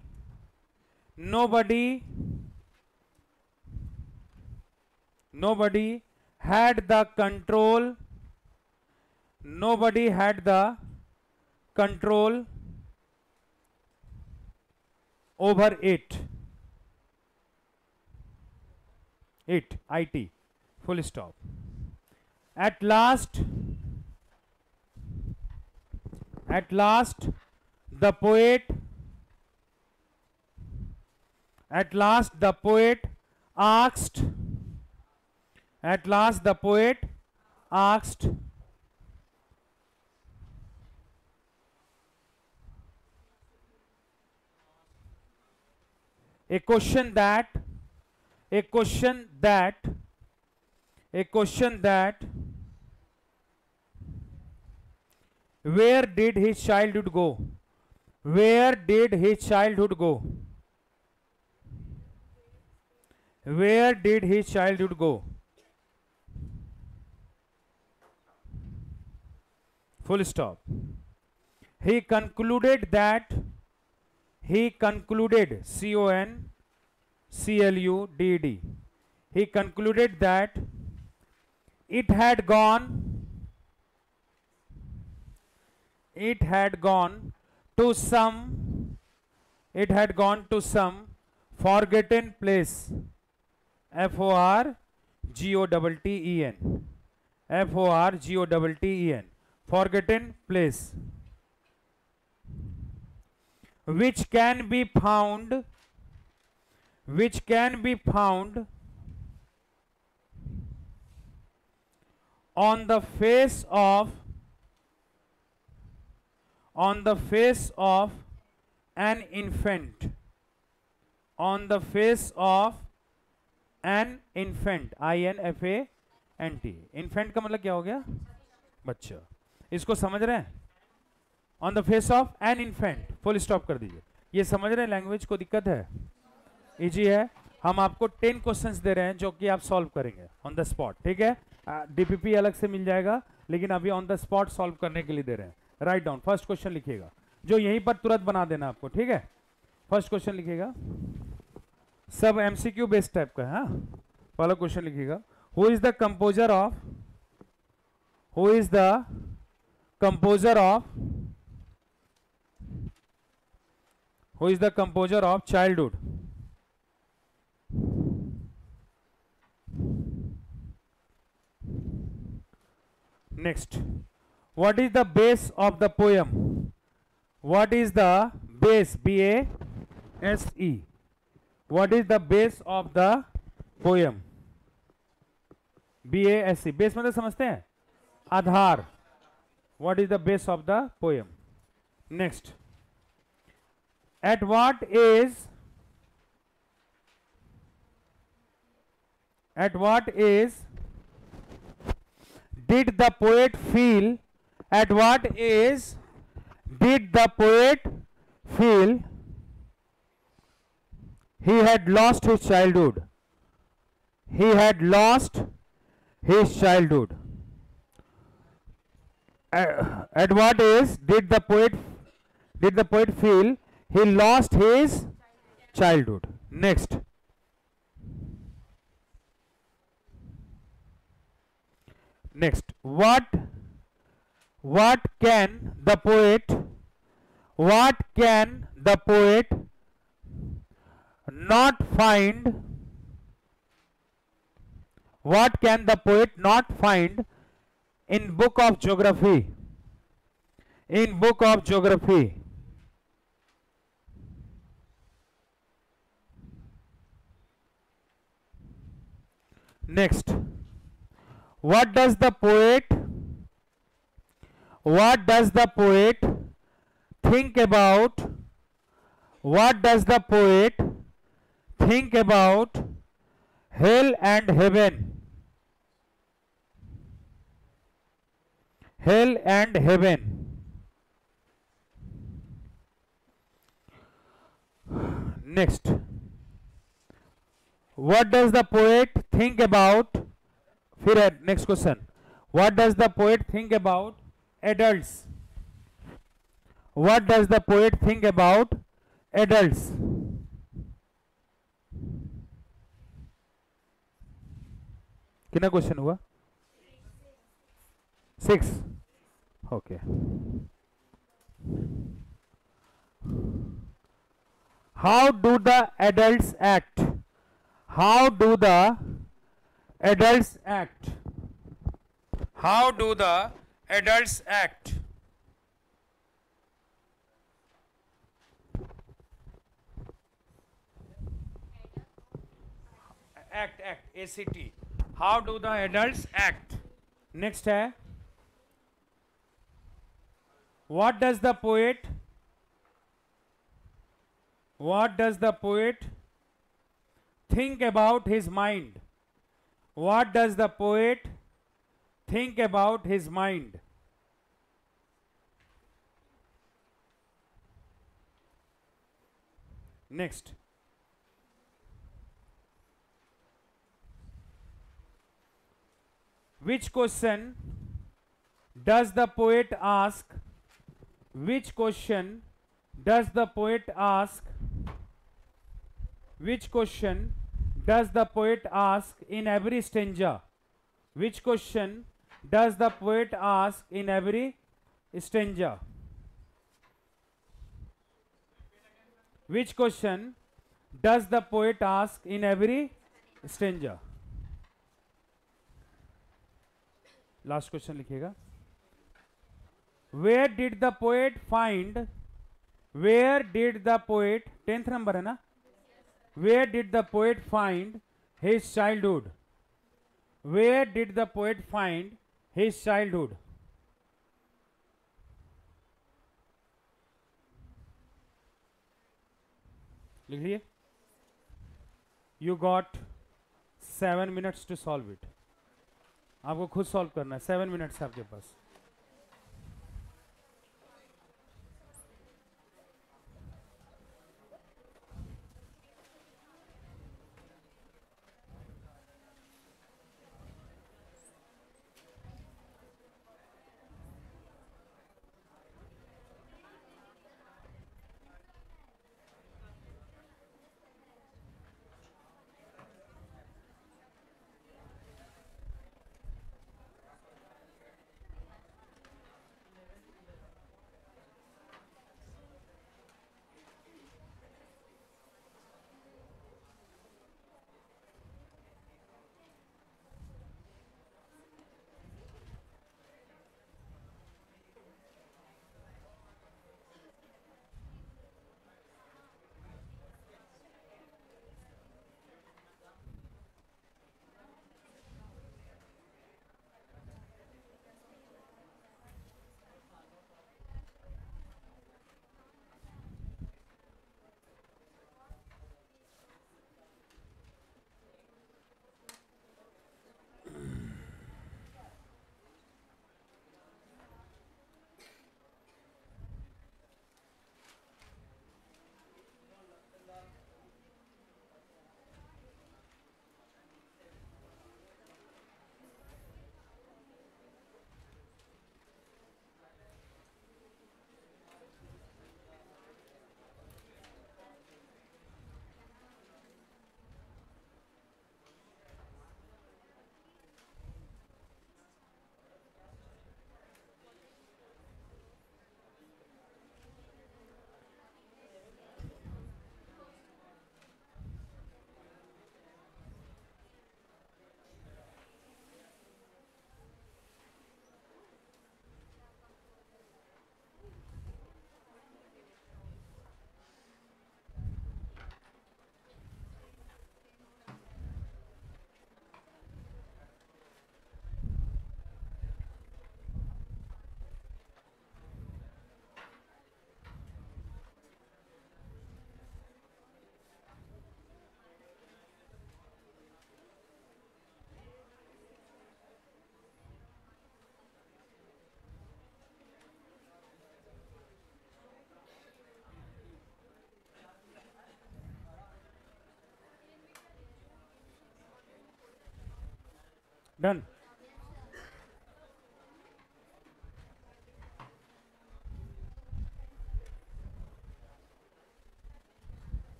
had the control. Nobody had the control over it. it, it, full stop. At last the poet asked a question that where did his childhood go? Where did his childhood go? Where did his childhood go? Full stop. He concluded, C-O-N-C-L-U-D-E-D. He concluded that it had gone to some forgotten place. F-O-R-G-O-T-T-E-N. F-O-R-G-O-T-T-E-N. Forgotten place. Which can be found on the face of an infant. On the face of an infant. I-N-F-A-N-T. infant का मतलब क्या हो गया? बच्चा. इसको समझ रहे हैं? On the face of an infant. Full stop कर दीजिए. ये समझ रहे हैं? लैंग्वेज को दिक्कत है? इजी है. हम आपको 10 क्वेश्चंस दे रहे हैं जो कि आप सॉल्व करेंगे ऑन द स्पॉट. ठीक है? डीपीपी अलग से मिल जाएगा, लेकिन अभी ऑन द स्पॉट सॉल्व करने के लिए दे रहे हैं. Write down. फर्स्ट क्वेश्चन लिखिएगा, जो यहीं पर तुरंत बना देना आपको. ठीक है? फर्स्ट क्वेश्चन लिखिएगा. सब एमसीक्यू बेस्ड टाइप का है. हाँ, पहला क्वेश्चन लिखिएगा. Who is the composer of childhood? Next, what is the base of the poem? What is the base? B-A-S-E. What is the base of the poem? B-A-S-E. base मतलब समझते हैं? आधार. What is the base of the poem? Next, at what age did the poet feel? At what age did the poet feel he had lost his childhood? He had lost his childhood. At what age did the poet feel he lost his childhood? Next, what can the poet not find? What can the poet not find in book of geography? In book of geography. Next, what does the poet think about? What does the poet think about hell and heaven? Hell and heaven. Next, what does the poet think about? फिर next question, what does the poet think about adults? What does the poet think about adults? कितना question हुआ? 6. Okay. How do the adults act? How do the adults act? How do the adults act? Act, ACT. How do the adults act? Next है, what does the poet think about his mind? What does the poet think about his mind? Next. Which question does the poet ask? Which question does the poet ask? Which question does the poet ask in every stanza? Which question does the poet ask in every stanza? Which question does the poet ask in every stanza? Last question लिखिएगा. Where did the poet find? Where did the poet, 10th number है ना? Where did the poet find his childhood? Where did the poet find his childhood? लिख लिए? You got 7 minutes to solve it. आपको खुद solve करना है. 7 minutes है आपके पास. Done.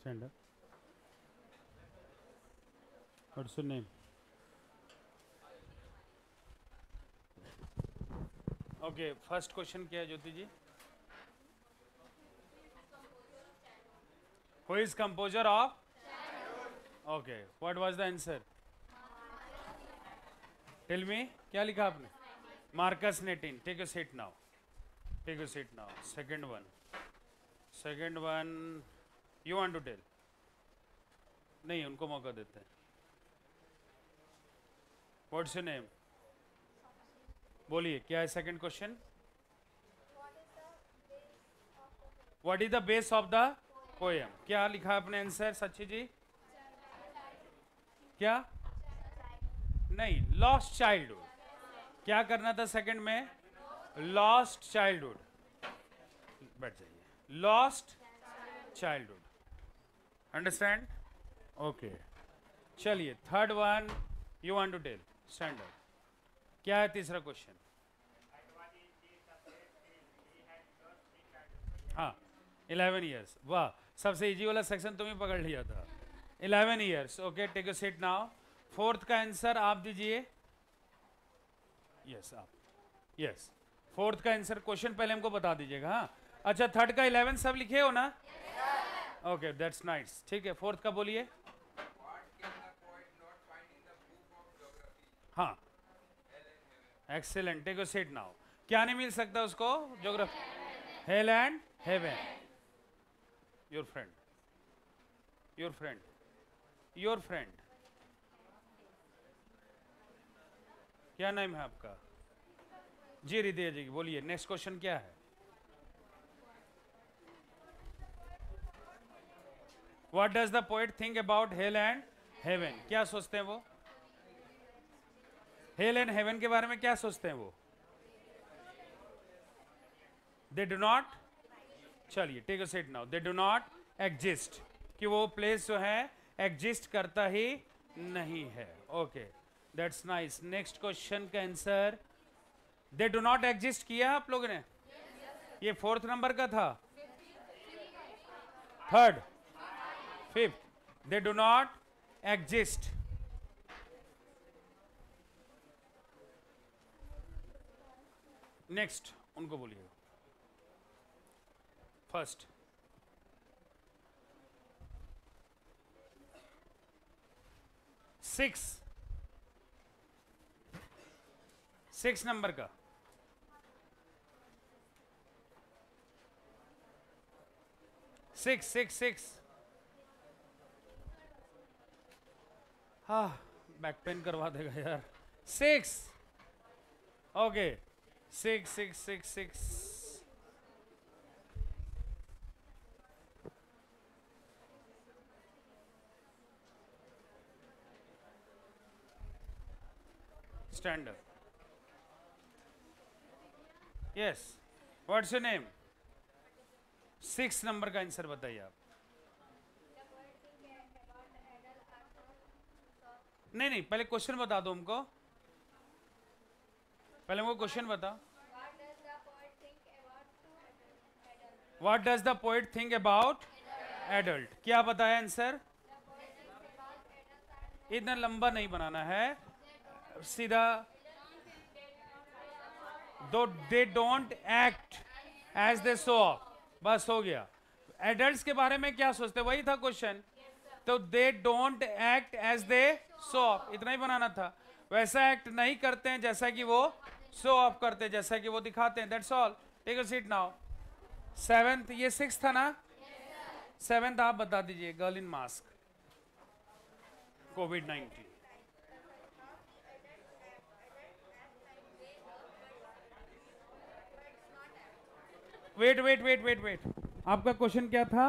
stand up. What's your name? Okay, first question क्या है ज्योति जी? Who is composer of? Okay, what was the answer? Tell me, क्या लिखा आपने? Marcus Netin. Take a seat now. Take a seat now. Second one. Second one. You want to tell? नहीं, उनको मौका देते हैं. What's your name? बोलिए, क्या है second question? What is the base of the poem? क्या लिखा आपने आंसर सच्ची जी? क्या? नहीं, lost childhood. क्या करना था सेकंड में? lost childhood. बैठ जाइए. lost childhood. Understand? Okay. चलिए, third one. You want to tell? Stand up. क्या है तीसरा क्वेश्चन? हाँ, 11 years. वाह, सबसे इजी वाला सेक्शन तुम ही पकड़ लिया था. 11 years. Okay, take a seat now. Fourth का आंसर आप दीजिए. यस, आप. यस, फोर्थ का आंसर क्वेश्चन पहले हमको बता दीजिएगा. हाँ, अच्छा, थर्ड का 11 सब लिखे हो ना? Okay, that's nice. ठीक है, फोर्थ का बोलिए. हाँ, excellent. Take a seat now. क्या नहीं मिल सकता उसको? Geography. Hell and heaven. Your friend. Your friend. Your friend. क्या नाम है आपका? जी हृदय जी, बोलिए. नेक्स्ट क्वेश्चन क्या है? What does the poet think about hell and heaven? क्या सोचते हैं वो? हेल एंड हेवन के बारे में क्या सोचते हैं वो? They do not. चलिए, take a seat now. They do not exist. कि वो प्लेस जो है एग्जिस्ट करता ही नहीं है. Okay, that's nice. Next question का answer they do not exist किया आप लोगों ने? ये फोर्थ नंबर का था. Third, fifth. They do not exist. Next उनको बोलिए. फर्स्ट. सिक्स नंबर का. सिक्स. हाँ, बैक पेन करवा देगा यार. 6. Okay, 6. Stand up. Yes. What's your name? 6 number का आंसर बताइए आप. नहीं, पहले क्वेश्चन बता दो हमको. पहले हमको क्वेश्चन बता. What does the poet think about adult? क्या बताया आंसर? इतना लंबा नहीं बनाना है, सीधा. They don't act as they so off. बस हो गया. एडल्ट्स के बारे में क्या सोचते, वही था क्वेश्चन. तो they don't act as they so off, इतना ही बनाना था. वैसा एक्ट नहीं करते हैं जैसा कि वो सो ऑफ करते हैं, जैसा कि वो दिखाते हैं. That's all. Take a seat now. 7th. ये 6th था ना? 7th आप बता दीजिए. Girl in mask. COVID-19. Wait. आपका क्वेश्चन क्या था?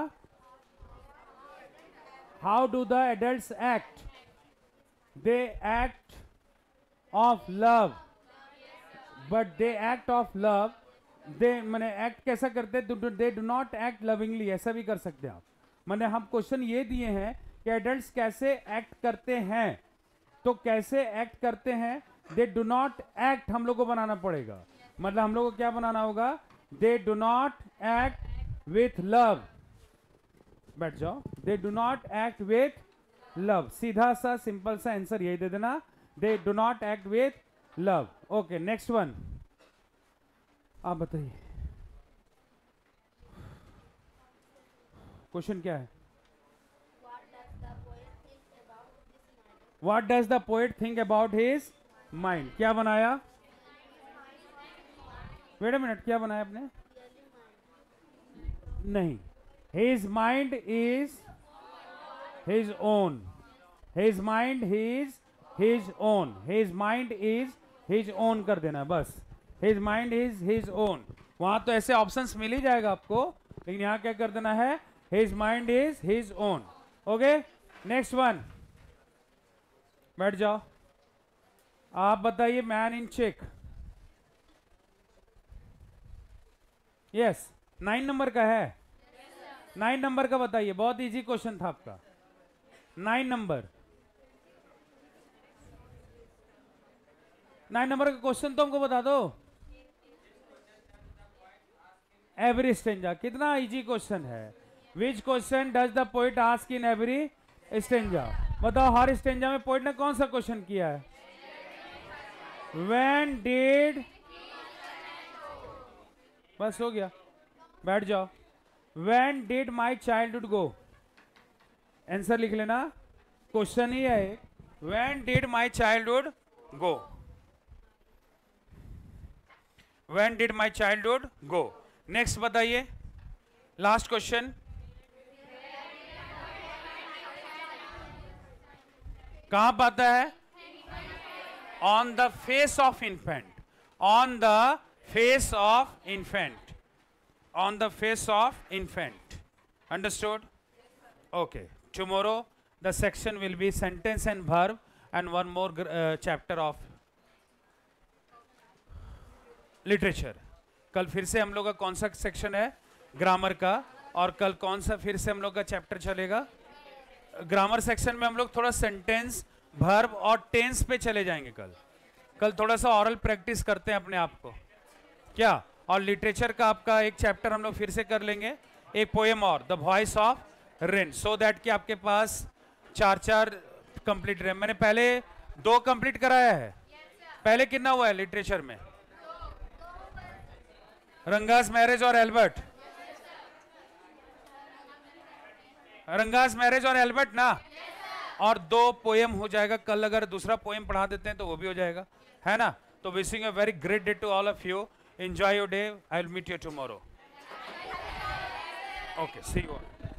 How do the adults act? They act of love, but they act of love. They मैंने एक्ट कैसा करते? They do not act lovingly. ऐसा भी कर सकते हैं आप. मैंने हम क्वेश्चन ये दिए हैं कि एडल्ट्स कैसे एक्ट करते हैं. तो कैसे एक्ट करते हैं? दे डू नॉट एक्ट हम लोग को बनाना पड़ेगा. मतलब हम लोग को क्या बनाना होगा? They do not act with love. बैठ जाओ. They do not act with love. सीधा सा सिंपल सा आंसर यही दे देना. They do not act with love. Okay, next one. आप बताइए क्वेश्चन क्या है. What does the poet think about his mind? क्या बनाया? वेट अ मिनट, क्या बनाया आपने? नहीं. His mind is his own. His mind is his own. His mind is his own कर देना बस. His mind is his own. वहां तो ऐसे ऑप्शंस मिल ही जाएगा आपको, लेकिन यहां क्या कर देना है? His mind is his own. Okay? Next one. बैठ जाओ. आप बताइए man in check. Yes, 9 number का है. 9 नंबर का बताइए. बहुत इजी क्वेश्चन था आपका. 9 नंबर. 9 नंबर का क्वेश्चन तो हमको बता दो. Every stanza. कितना इजी क्वेश्चन है. Which question does the poet ask in every stanza. बताओ हर स्टेंजा में पोइट ने कौन सा क्वेश्चन किया है. When did. बस हो गया. बैठ जाओ. When did my childhood go. Answer लिख लेना. क्वेश्चन ही है. When did my childhood go. When did my childhood go. Next बताइए. Last question. कहां पाता है. On the face of infant. On the face of infant. On the face of infant. Understood? Okay. Tomorrow the section will be sentence and verb and one more chapter of literature. कल फिर से हम लोग का कौन सा section है. Grammar का. और कल कौन सा फिर से हम लोग का चैप्टर चलेगा. ग्रामर सेक्शन में हम लोग थोड़ा सेंटेंस, वर्ब और टेंस पे चले जाएंगे. कल थोड़ा सा ऑरल प्रैक्टिस करते हैं अपने आप को क्या. और लिटरेचर का आपका एक चैप्टर हम लोग फिर से कर लेंगे. एक पोएम और, the voice of rain, so that कि आपके पास 4 कंप्लीट रहे. मैंने पहले 2 कंप्लीट कराया है. पहले कितना हुआ है लिटरेचर में. रंगास मैरिज और एल्बर्ट. रंगास मैरिज और एल्बर्ट ना. और 2 पोएम हो जाएगा. कल अगर दूसरा पोएम पढ़ा देते हैं तो वो भी हो जाएगा, है ना. तो wishing a very great day to all of you. Enjoy your day. I will meet you tomorrow. Okay, see you.